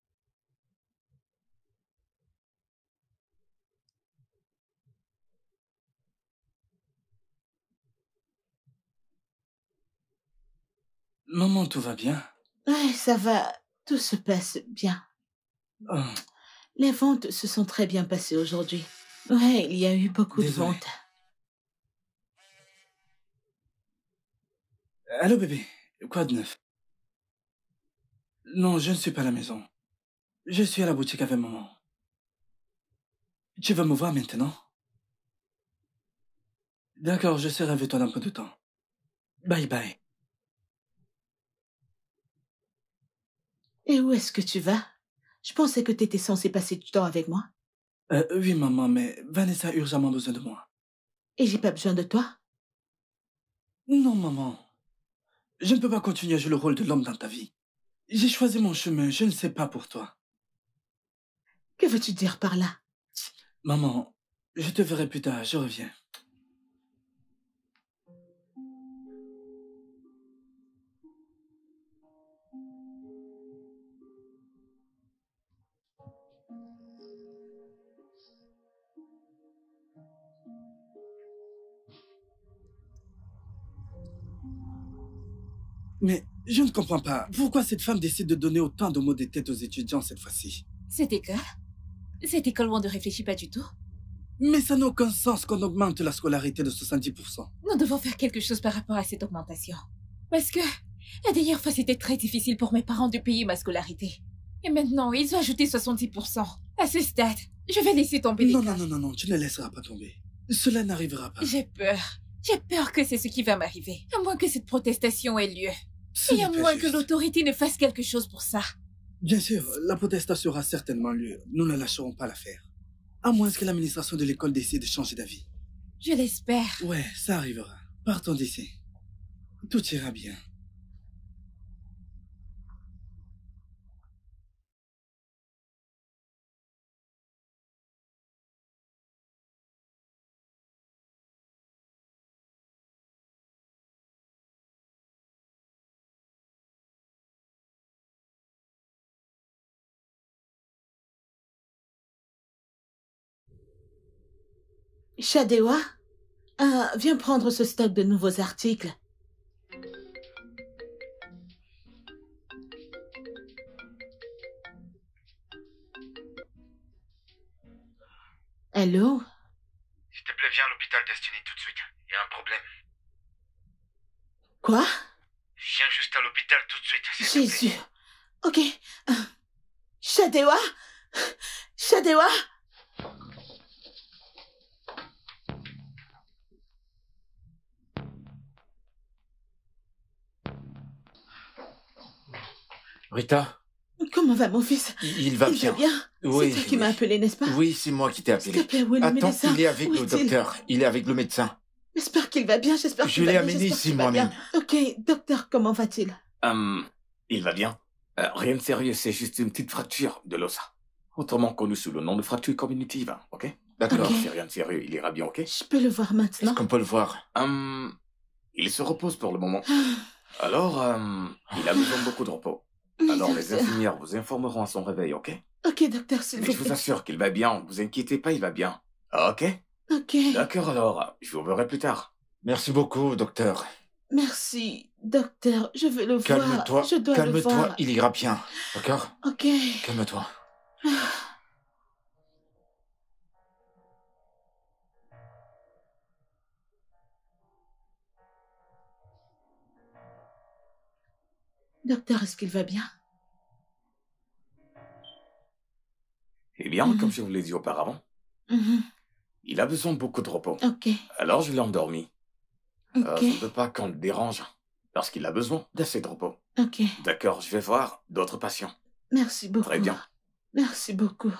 Maman, tout va bien? Ouais, ça va. Tout se passe bien. Oh, Les ventes se sont très bien passées aujourd'hui. Ouais, il y a eu beaucoup Désolé. de ventes. Allô, bébé. Quoi de neuf? Non, je ne suis pas à la maison. Je suis à la boutique avec maman. Tu vas me voir maintenant? D'accord, je serai avec toi dans peu de temps. Bye bye. Et où est-ce que tu vas? Je pensais que t'étais censé passer du temps avec moi. Oui, maman, mais Vanessa a urgemment besoin de moi. Et j'ai pas besoin de toi? Non, maman. Je ne peux pas continuer à jouer le rôle de l'homme dans ta vie. J'ai choisi mon chemin, je ne sais pas pour toi. Que veux-tu dire par là? Maman, je te verrai plus tard, je reviens. Mais je ne comprends pas. Pourquoi cette femme décide de donner autant de mots de tête aux étudiants cette fois-ci? Cette école où on ne réfléchit pas du tout. Mais ça n'a aucun sens qu'on augmente la scolarité de 70%. Nous devons faire quelque chose par rapport à cette augmentation. Parce que la dernière fois, c'était très difficile pour mes parents de payer ma scolarité. Et maintenant, ils ont ajouté 70%. À ce stade, Je vais laisser tomber Non, l'école. non, non, non, non, tu ne laisseras pas tomber. Cela n'arrivera pas. J'ai peur. J'ai peur que c'est ce qui va m'arriver. À moins que cette protestation ait lieu. Ce Et n'est à pas moins que juste. l'autorité ne fasse quelque chose pour ça. Bien sûr, la protestation aura certainement lieu. Nous ne lâcherons pas l'affaire. À moins que l'administration de l'école décide de changer d'avis. Je l'espère. Ouais, ça arrivera. Partons d'ici. Tout ira bien. Shadewa, viens prendre ce stock de nouveaux articles. Allô? S'il te plaît, viens à l'hôpital Destiny tout de suite. Il y a un problème. Quoi? Viens juste à l'hôpital tout de suite, s'il te plaît. Jésus. Ok. Shadewa? Shadewa? Rita, Comment va mon fils? il va Il bien. va bien? Oui, C'est toi qui oui. m'as appelé, n'est-ce pas? Oui, c'est moi qui t'ai S'il appelé. te plaît, où est le Attends, médecin? il est avec Où le est-il? docteur. Il est avec le médecin. J'espère qu'il va bien, j'espère Je qu'il l'ai va bien, amené j'espère ici qu'il va bien. moi-même. Ok, docteur, comment va-t-il? Il va bien. Rien de sérieux, c'est juste une petite fracture de l'os. Autrement connu sous le nom de fracture cognitive, ok? D'accord. Ok. C'est rien de sérieux, il ira bien, ok? Je peux le voir maintenant? Est-ce qu'on peut le voir? Il se repose pour le moment. Alors, il a besoin de beaucoup de repos. Alors, les Docteur. infirmières vous informeront à son réveil, ok? Ok, docteur, s'il Mais vous je vous plaît. assure qu'il va bien, vous inquiétez pas, il va bien. Ok? Ok, D'accord, alors, je vous verrai plus tard. Merci beaucoup, docteur. merci, docteur, je veux le voir. Calme-toi, Je dois le calme-toi, voir. il ira bien. D'accord? Ok. Calme-toi. Docteur, est-ce qu'il va bien? Eh bien, Mhm. comme je vous l'ai dit auparavant, Mhm. il a besoin de beaucoup de repos. Ok, Alors, je l'ai endormi. ok, Je ne veux pas qu'on le dérange, parce qu'il a besoin d'assez de repos. ok. D'accord, je vais voir d'autres patients. Merci beaucoup. Très bien. Merci beaucoup.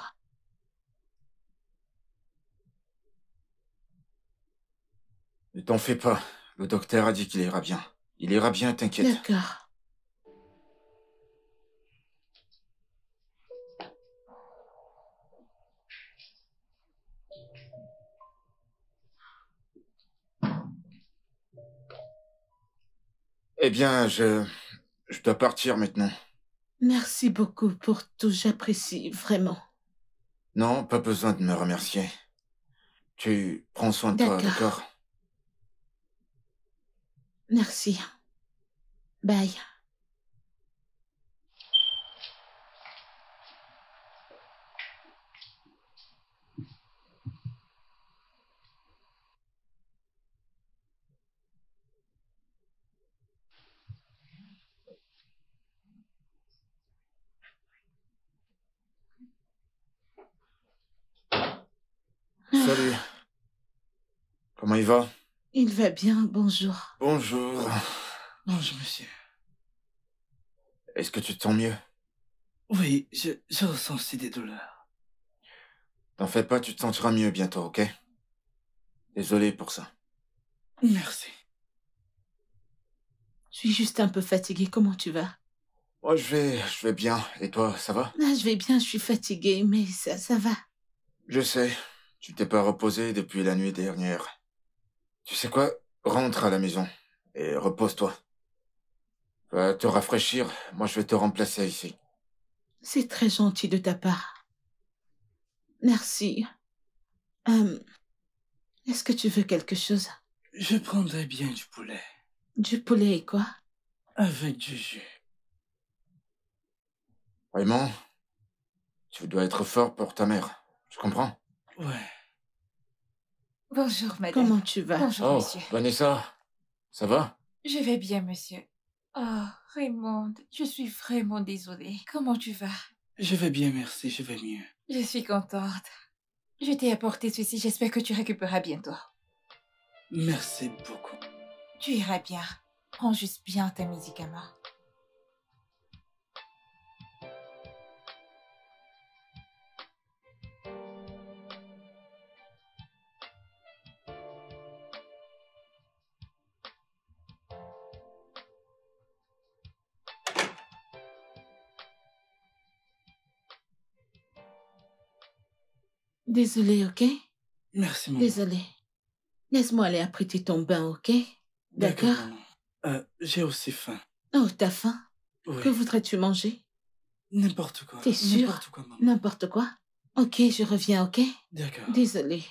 Ne t'en fais pas. Le docteur a dit qu'il ira bien. Il ira bien, t'inquiète. D'accord. Eh bien, je dois partir maintenant. Merci beaucoup pour tout, j'apprécie vraiment. Non, pas besoin de me remercier. Tu prends soin de toi, D'accord. d'accord? Merci. Bye. Salut. Comment il va? Il va bien, bonjour. Bonjour. Bonjour, monsieur. Est-ce que tu te sens mieux? Oui, je ressens aussi des douleurs. T'en fais pas, tu te sentiras mieux bientôt, ok? Désolé pour ça. Merci. Je suis juste un peu fatiguée, comment tu vas? Moi, je vais bien. Et toi, ça va? Ah, je vais bien, je suis fatiguée, mais ça va. Je sais. Tu t'es pas reposé depuis la nuit dernière. Tu sais quoi? Rentre à la maison et repose-toi. Va te rafraîchir. Moi, je vais te remplacer ici. C'est très gentil de ta part. Merci. Est-ce que tu veux quelque chose? Je prendrais bien du poulet. Du poulet et quoi? Avec du jus. Vraiment? Tu dois être fort pour ta mère. Tu comprends? Ouais. Bonjour, madame. Comment tu vas? Bonjour, Oh, monsieur. Vanessa. Ça va? Je vais bien, monsieur. Oh, Raymond, je suis vraiment désolée. Comment tu vas? Je vais bien, merci, je vais mieux. Je suis contente. Je t'ai apporté ceci, j'espère que tu récupéreras bientôt. Merci beaucoup. Tu iras bien. Prends juste bien tes médicaments. Désolée, ok? Merci, maman. Désolée. Laisse-moi aller apprêter ton bain, ok? D'accord? maman. J'ai aussi faim. Oh, t'as faim? Oui. Que voudrais-tu manger? N'importe quoi. T'es sûre? N'importe quoi, maman. N'importe quoi? Ok, je reviens, ok? D'accord. Désolée.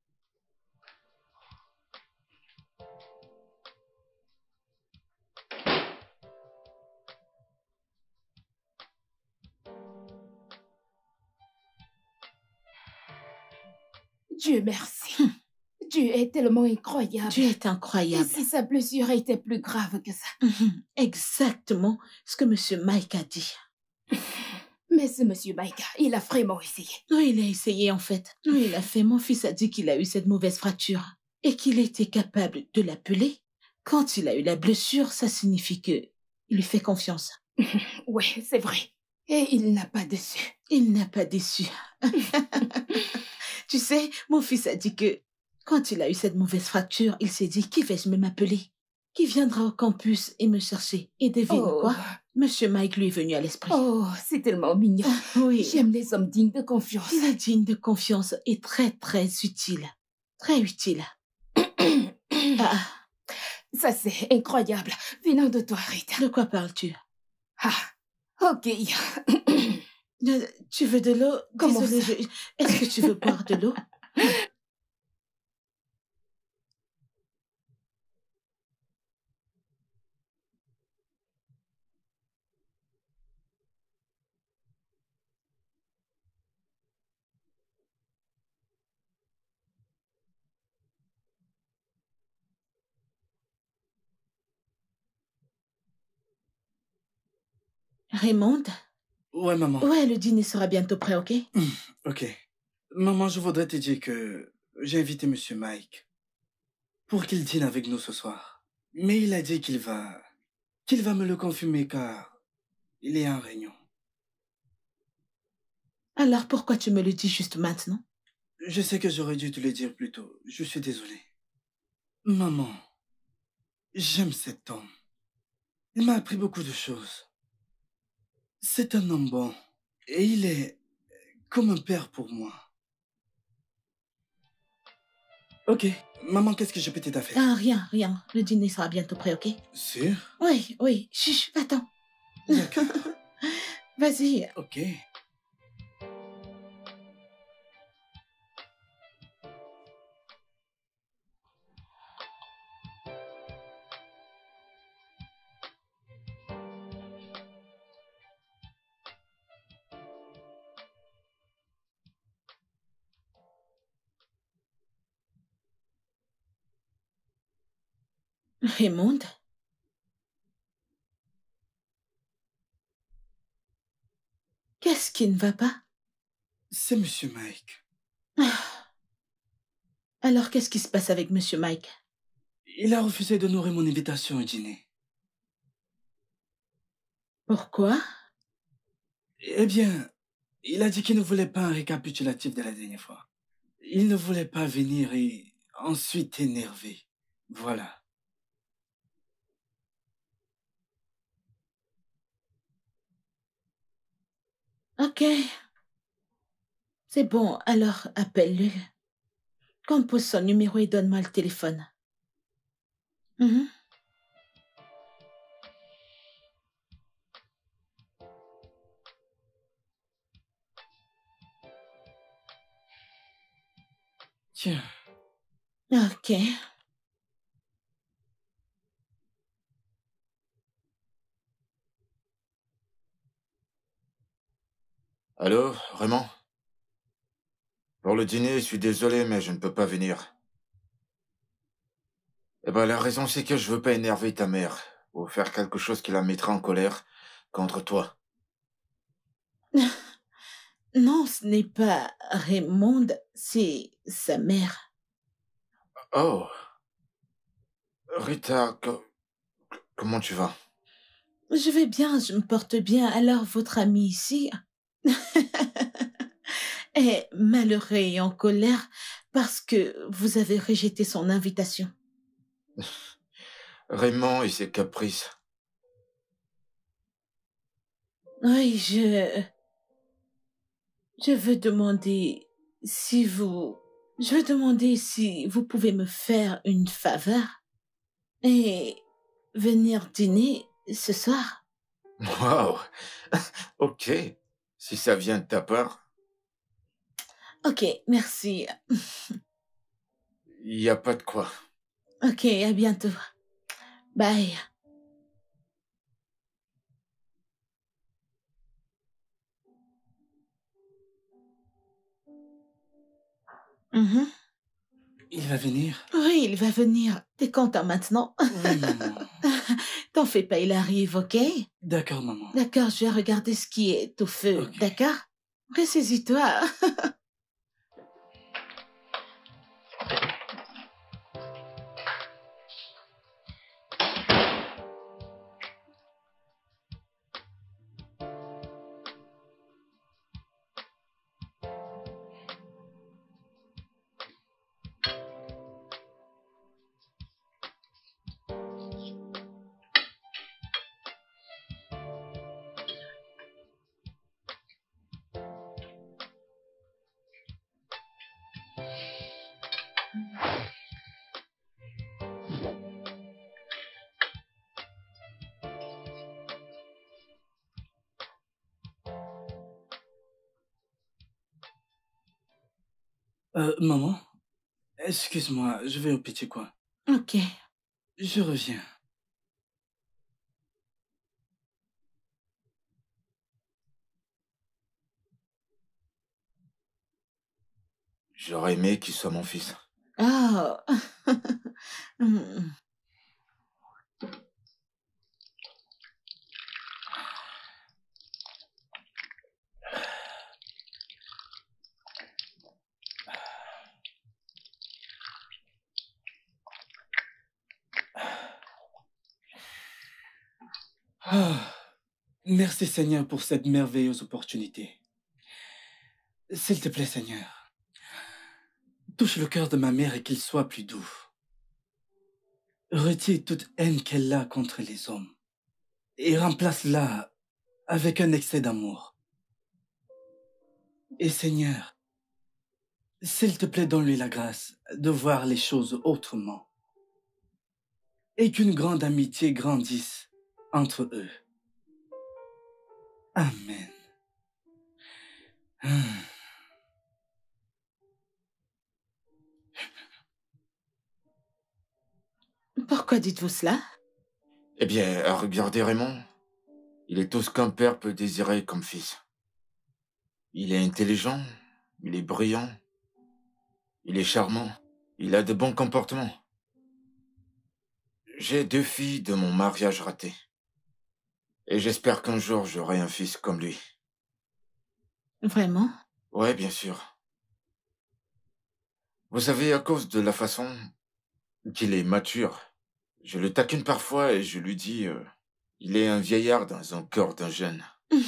Dieu merci. Dieu est tellement incroyable. Tu es Et incroyable. si sa blessure était plus grave que ça? Exactement ce que Monsieur Mike a dit. Mais ce monsieur Mike, il a vraiment essayé. Oui, il a essayé en fait. Oui, il a fait. Mon fils a dit qu'il a eu cette mauvaise fracture et qu'il était capable de l'appeler. Quand il a eu la blessure, ça signifie que il lui fait confiance. Ouais, c'est vrai. Et il n'a pas déçu. Il n'a pas déçu. Tu sais, mon fils a dit que quand il a eu cette mauvaise fracture, il s'est dit, qui vais-je même appeler? Qui viendra au campus et me chercher? Et devine quoi? Monsieur Mike lui est venu à l'esprit. Oh, c'est tellement mignon. Oui. J'aime les hommes dignes de confiance. Il est digne de confiance et très, très utile. Très utile. Ah, Ça, c'est incroyable. Venant de toi, Rita. de quoi parles-tu? Ah, ok. Tu veux de l'eau? Comment Désolée, ça? est-ce que tu veux boire de l'eau? Raymond? Ouais, maman. Ouais, le dîner sera bientôt prêt, ok? Ok. Maman, je voudrais te dire que j'ai invité Monsieur Mike pour qu'il dîne avec nous ce soir. Mais il a dit qu'il va me le confirmer car il est en réunion. Alors pourquoi tu me le dis juste maintenant? Je sais que j'aurais dû te le dire plus tôt. Je suis désolé. Maman, j'aime cet homme. Il m'a appris beaucoup de choses. C'est un homme bon. Et il est comme un père pour moi. Ok. Maman, qu'est-ce que je peux t'aider à faire? Ah, rien. Le dîner sera bientôt prêt, ok? Sûr? Oui. Chut, attends. D'accord. Vas-y. Ok. Raymond? Qu'est-ce qui ne va pas? C'est Monsieur Mike. Alors qu'est-ce qui se passe avec Monsieur Mike? Il a refusé d'honorer mon invitation au dîner. Pourquoi? Eh bien, il a dit qu'il ne voulait pas un récapitulatif de la dernière fois. Il ne voulait pas venir et ensuite énerver. Voilà. Ok. C'est bon, alors appelle-le. Compose son numéro et donne-moi le téléphone. Mhm. Tiens. Ok. Allô, Raymond? Pour le dîner, je suis désolé, mais je ne peux pas venir. Eh ben, la raison, c'est que je veux pas énerver ta mère, ou faire quelque chose qui la mettra en colère contre toi. Non, ce n'est pas Raymond, c'est sa mère. Oh, Rita, comment tu vas? Je vais bien, je me porte bien. Alors, votre ami ici est malheureux et en colère parce que vous avez rejeté son invitation. Raymond et ses caprices. Oui, je veux demander si vous... Je veux demander si vous pouvez me faire une faveur et venir dîner ce soir. Waouh! Ok, si ça vient de ta part, Ok, merci. il n'y a pas de quoi. Ok, à bientôt. Bye. Mhm. Il va venir? Oui, il va venir. T'es content maintenant? Oui, maman. T'en fais pas, il arrive, ok? D'accord, maman. D'accord, je vais regarder ce qui est au feu, Ok. d'accord? Ressaisis-toi. Maman, excuse-moi, je vais au petit coin. Ok. Je reviens. J'aurais aimé qu'il soit mon fils. Oh. Hmm. Ah, merci Seigneur pour cette merveilleuse opportunité. S'il te plaît Seigneur, touche le cœur de ma mère et qu'il soit plus doux. Retire toute haine qu'elle a contre les hommes et remplace-la avec un excès d'amour. Et Seigneur, s'il te plaît, donne-lui la grâce de voir les choses autrement et qu'une grande amitié grandisse entre eux. Amen. Ah. Pourquoi dites-vous cela? Eh bien, regardez Raymond. Il est tout ce qu'un père peut désirer comme fils. Il est intelligent, il est brillant, il est charmant, il a de bons comportements. J'ai 2 filles de mon mariage raté. Et j'espère qu'un jour j'aurai un fils comme lui. Vraiment? Ouais, bien sûr. Vous savez, à cause de la façon qu'il est mature, je le taquine parfois et je lui dis, il est un vieillard dans un corps d'un jeune.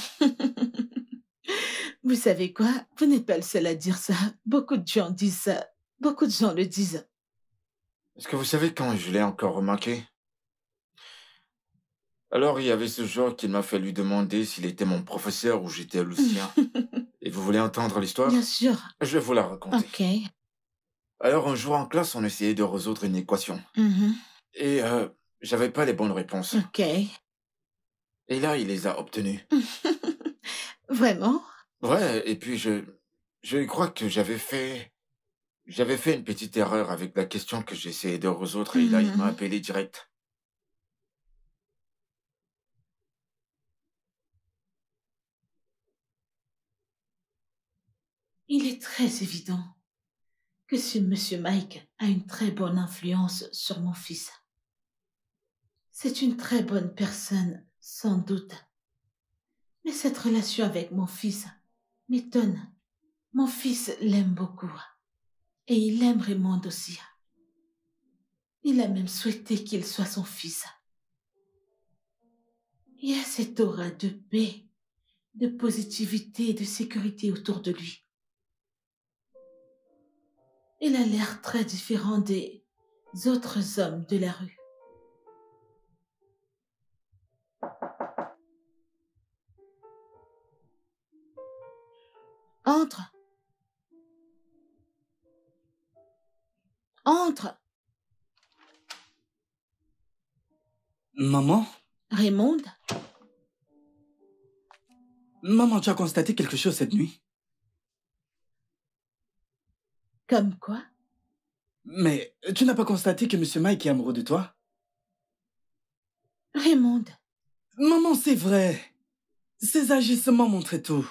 Vous savez quoi? Vous n'êtes pas le seul à dire ça. Beaucoup de gens disent ça. Beaucoup de gens le disent. Est-ce que vous savez quand je l'ai encore remarqué? Alors, il y avait ce jour qu'il m'a fallu demander s'il était mon professeur ou j'étais le sien. Et vous voulez entendre l'histoire? Bien sûr. Je vais vous la raconter. Ok. Alors, un jour en classe, on essayait de résoudre une équation. Mhm. Et j'avais pas les bonnes réponses. Ok. Et là, il les a obtenues. Vraiment? Ouais, et puis je crois que j'avais fait une petite erreur avec la question que j'essayais de résoudre et là, il m'a Mhm. appelé direct. Il est très évident que ce monsieur Mike a une très bonne influence sur mon fils. C'est une très bonne personne, sans doute. Mais cette relation avec mon fils Milton, mon fils l'aime beaucoup. Et il aime Raymond aussi. Il a même souhaité qu'il soit son fils. Il y a cette aura de paix, de positivité et de sécurité autour de lui. Il a l'air très différent des autres hommes de la rue. Entre. Entre. Maman? Raymond? Maman, tu as constaté quelque chose cette nuit? Comme quoi? Mais tu n'as pas constaté que Monsieur Mike est amoureux de toi? Raymond. Maman, c'est vrai. Ses agissements montraient tout.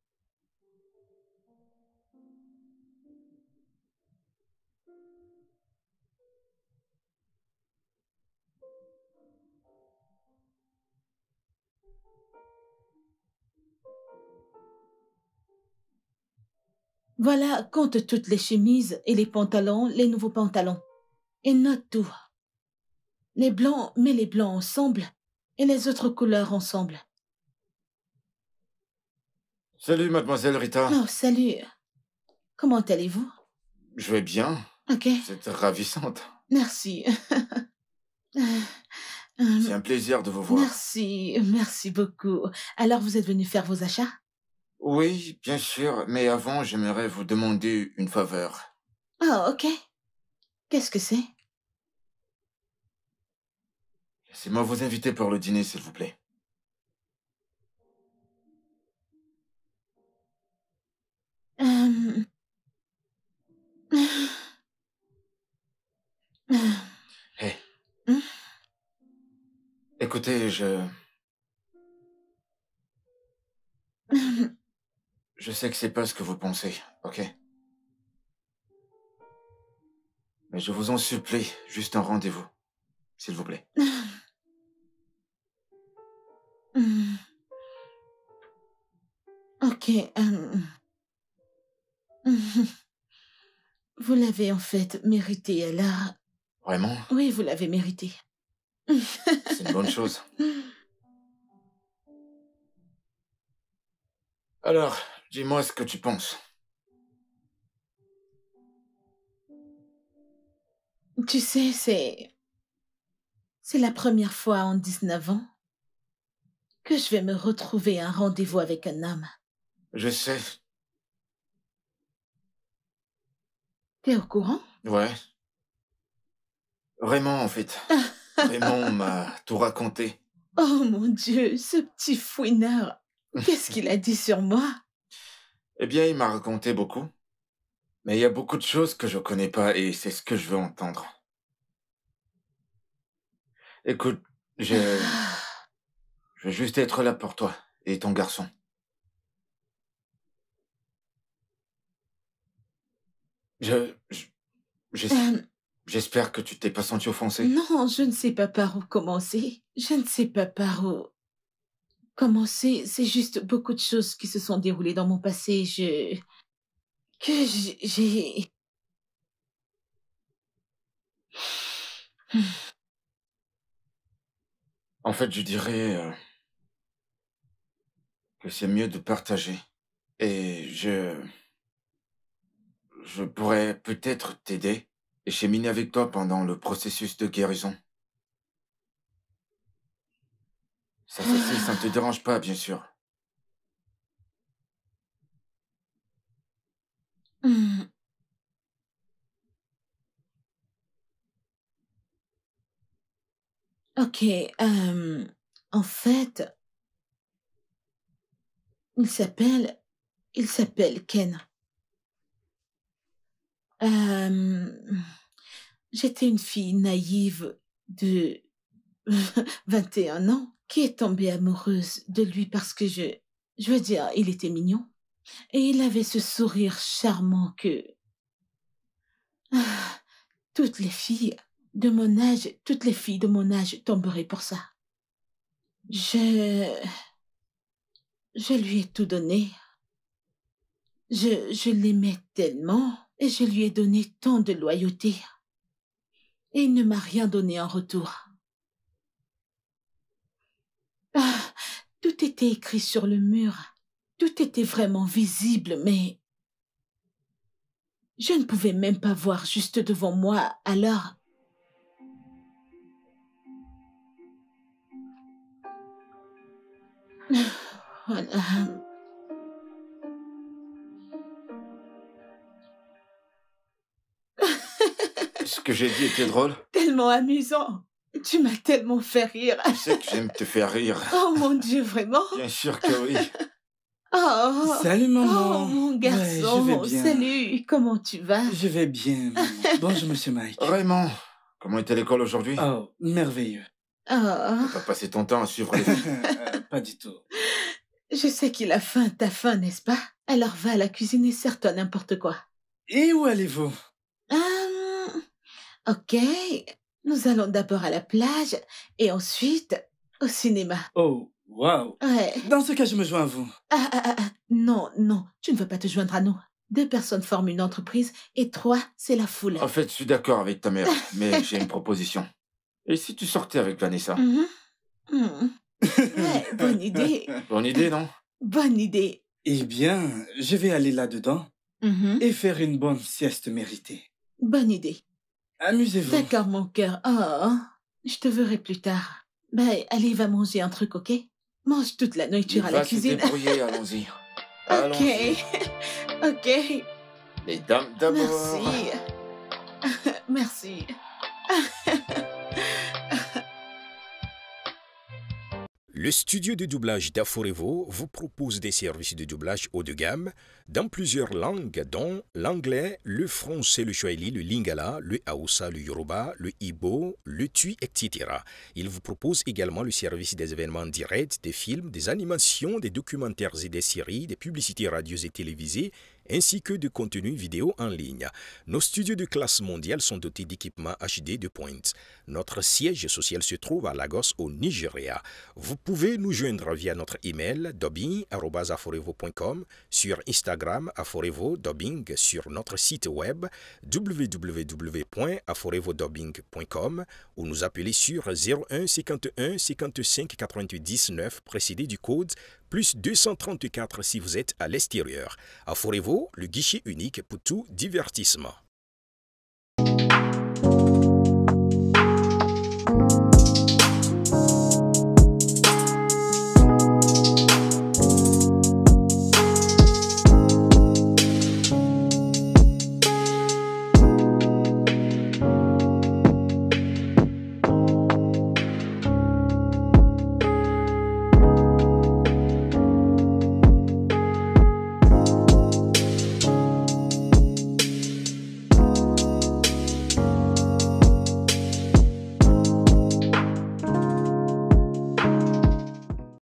Voilà, compte toutes les chemises et les pantalons, les nouveaux pantalons. Et note tout. Les blancs, mets les blancs ensemble et les autres couleurs ensemble. Salut, mademoiselle Rita. Oh, salut. Comment allez-vous? Je vais bien. Ok, Vous êtes ravissante. merci. C'est un plaisir de vous voir. Merci beaucoup. Alors, vous êtes venu faire vos achats? Oui, bien sûr, mais avant, j'aimerais vous demander une faveur. Ah, ok. Qu'est-ce que c'est? Laissez-moi vous inviter pour le dîner, s'il vous plaît. Euh, Hé. Hmm? Écoutez, je sais que c'est pas ce que vous pensez, ok? Mais je vous en supplie, juste un rendez-vous, s'il vous plaît. Ok. Vous l'avez en fait mérité, alors... Vraiment? Oui, vous l'avez mérité. C'est une bonne chose. Alors, dis-moi ce que tu penses. Tu sais, c'est la première fois en 19 ans que je vais me retrouver à un rendez-vous avec un homme. Je sais. T'es au courant? Ouais. Vraiment, en fait. Raymond m'a tout raconté. Oh mon Dieu, ce petit fouineur. Qu'est-ce qu'il a dit sur moi? Eh bien, il m'a raconté beaucoup. Mais il y a beaucoup de choses que je connais pas et c'est ce que je veux entendre. Écoute, je veux juste être là pour toi et ton garçon. Je- Euh, J'espère que tu t'es pas senti offensé. non, je ne sais pas par où commencer. Je ne sais pas par où commencer. C'est juste beaucoup de choses qui se sont déroulées dans mon passé. J'ai... En fait, je dirais que c'est mieux de partager. Et je pourrais peut-être t'aider et cheminer avec toi pendant le processus de guérison. Ça ne te dérange pas, bien sûr. Hmm. Ok, en fait, il s'appelle Ken. J'étais une fille naïve de 21 ans qui est tombée amoureuse de lui parce que je veux dire, il était mignon. Et il avait ce sourire charmant que ah, toutes les filles de mon âge tomberaient pour ça. Je lui ai tout donné. Je l'aimais tellement et je lui ai donné tant de loyauté. Et il ne m'a rien donné en retour. Ah, tout était écrit sur le mur. Tout était vraiment visible, mais je ne pouvais même pas voir juste devant moi, alors... Voilà. Ce que j'ai dit était drôle. Tellement amusant. Tu m'as tellement fait rire. Tu sais que j'aime te faire rire. Oh mon Dieu, vraiment? Bien sûr que oui. Oh, Salut, maman. oh mon garçon. Ouais, je vais bien. Salut, comment tu vas? Je vais bien, maman. Bonjour, monsieur Mike. Raymond, comment était l'école aujourd'hui? Oh, merveilleux. Oh, T'as passé ton temps à suivre les filles. Pas du tout. je sais qu'il a faim, t'as faim, n'est-ce pas? Alors va à la cuisine et sers-toi n'importe quoi. Et où allez-vous? Ok, nous allons d'abord à la plage et ensuite au cinéma. Oh, waouh. Ouais. Dans ce cas, je me joins à vous. Non, non, tu ne veux pas te joindre à nous. 2 personnes forment une entreprise et 3, c'est la foule. En fait, je suis d'accord avec ta mère, mais j'ai une proposition. Et si tu sortais avec Vanessa? Mhm. Mhm. Ouais, bonne idée. Bonne idée, non? Bonne idée. Eh bien, je vais aller là-dedans Mhm. et faire une bonne sieste méritée. Bonne idée. Amusez-vous. D'accord, mon cœur. Oh, je te verrai plus tard. Ben, allez, va manger un truc, ok? Mange toute la nourriture à la Va se cuisine. débrouiller, allons-y. Ok. Allons-y. Ok. Les dames d'abord. Merci. Merci. Le studio de doublage d'Aforevo vous propose des services de doublage haut de gamme dans plusieurs langues, dont l'anglais, le français, le swahili, le lingala, le hausa, le yoruba, le igbo, le tui, etc. Il vous propose également le service des événements directs, des films, des animations, des documentaires et des séries, des publicités radio et télévisées, ainsi que de contenus vidéo en ligne. Nos studios de classe mondiale sont dotés d'équipements HD de pointe. Notre siège social se trouve à Lagos, au Nigeria. Vous pouvez nous joindre via notre email dubbing@aforevo.com, sur Instagram Aforevo Dubbing, sur notre site web www.aforevodubbing.com ou nous appeler sur 01 51 55 88 19 précédé du code plus 234 si vous êtes à l'extérieur. Aforevo, le guichet unique pour tout divertissement.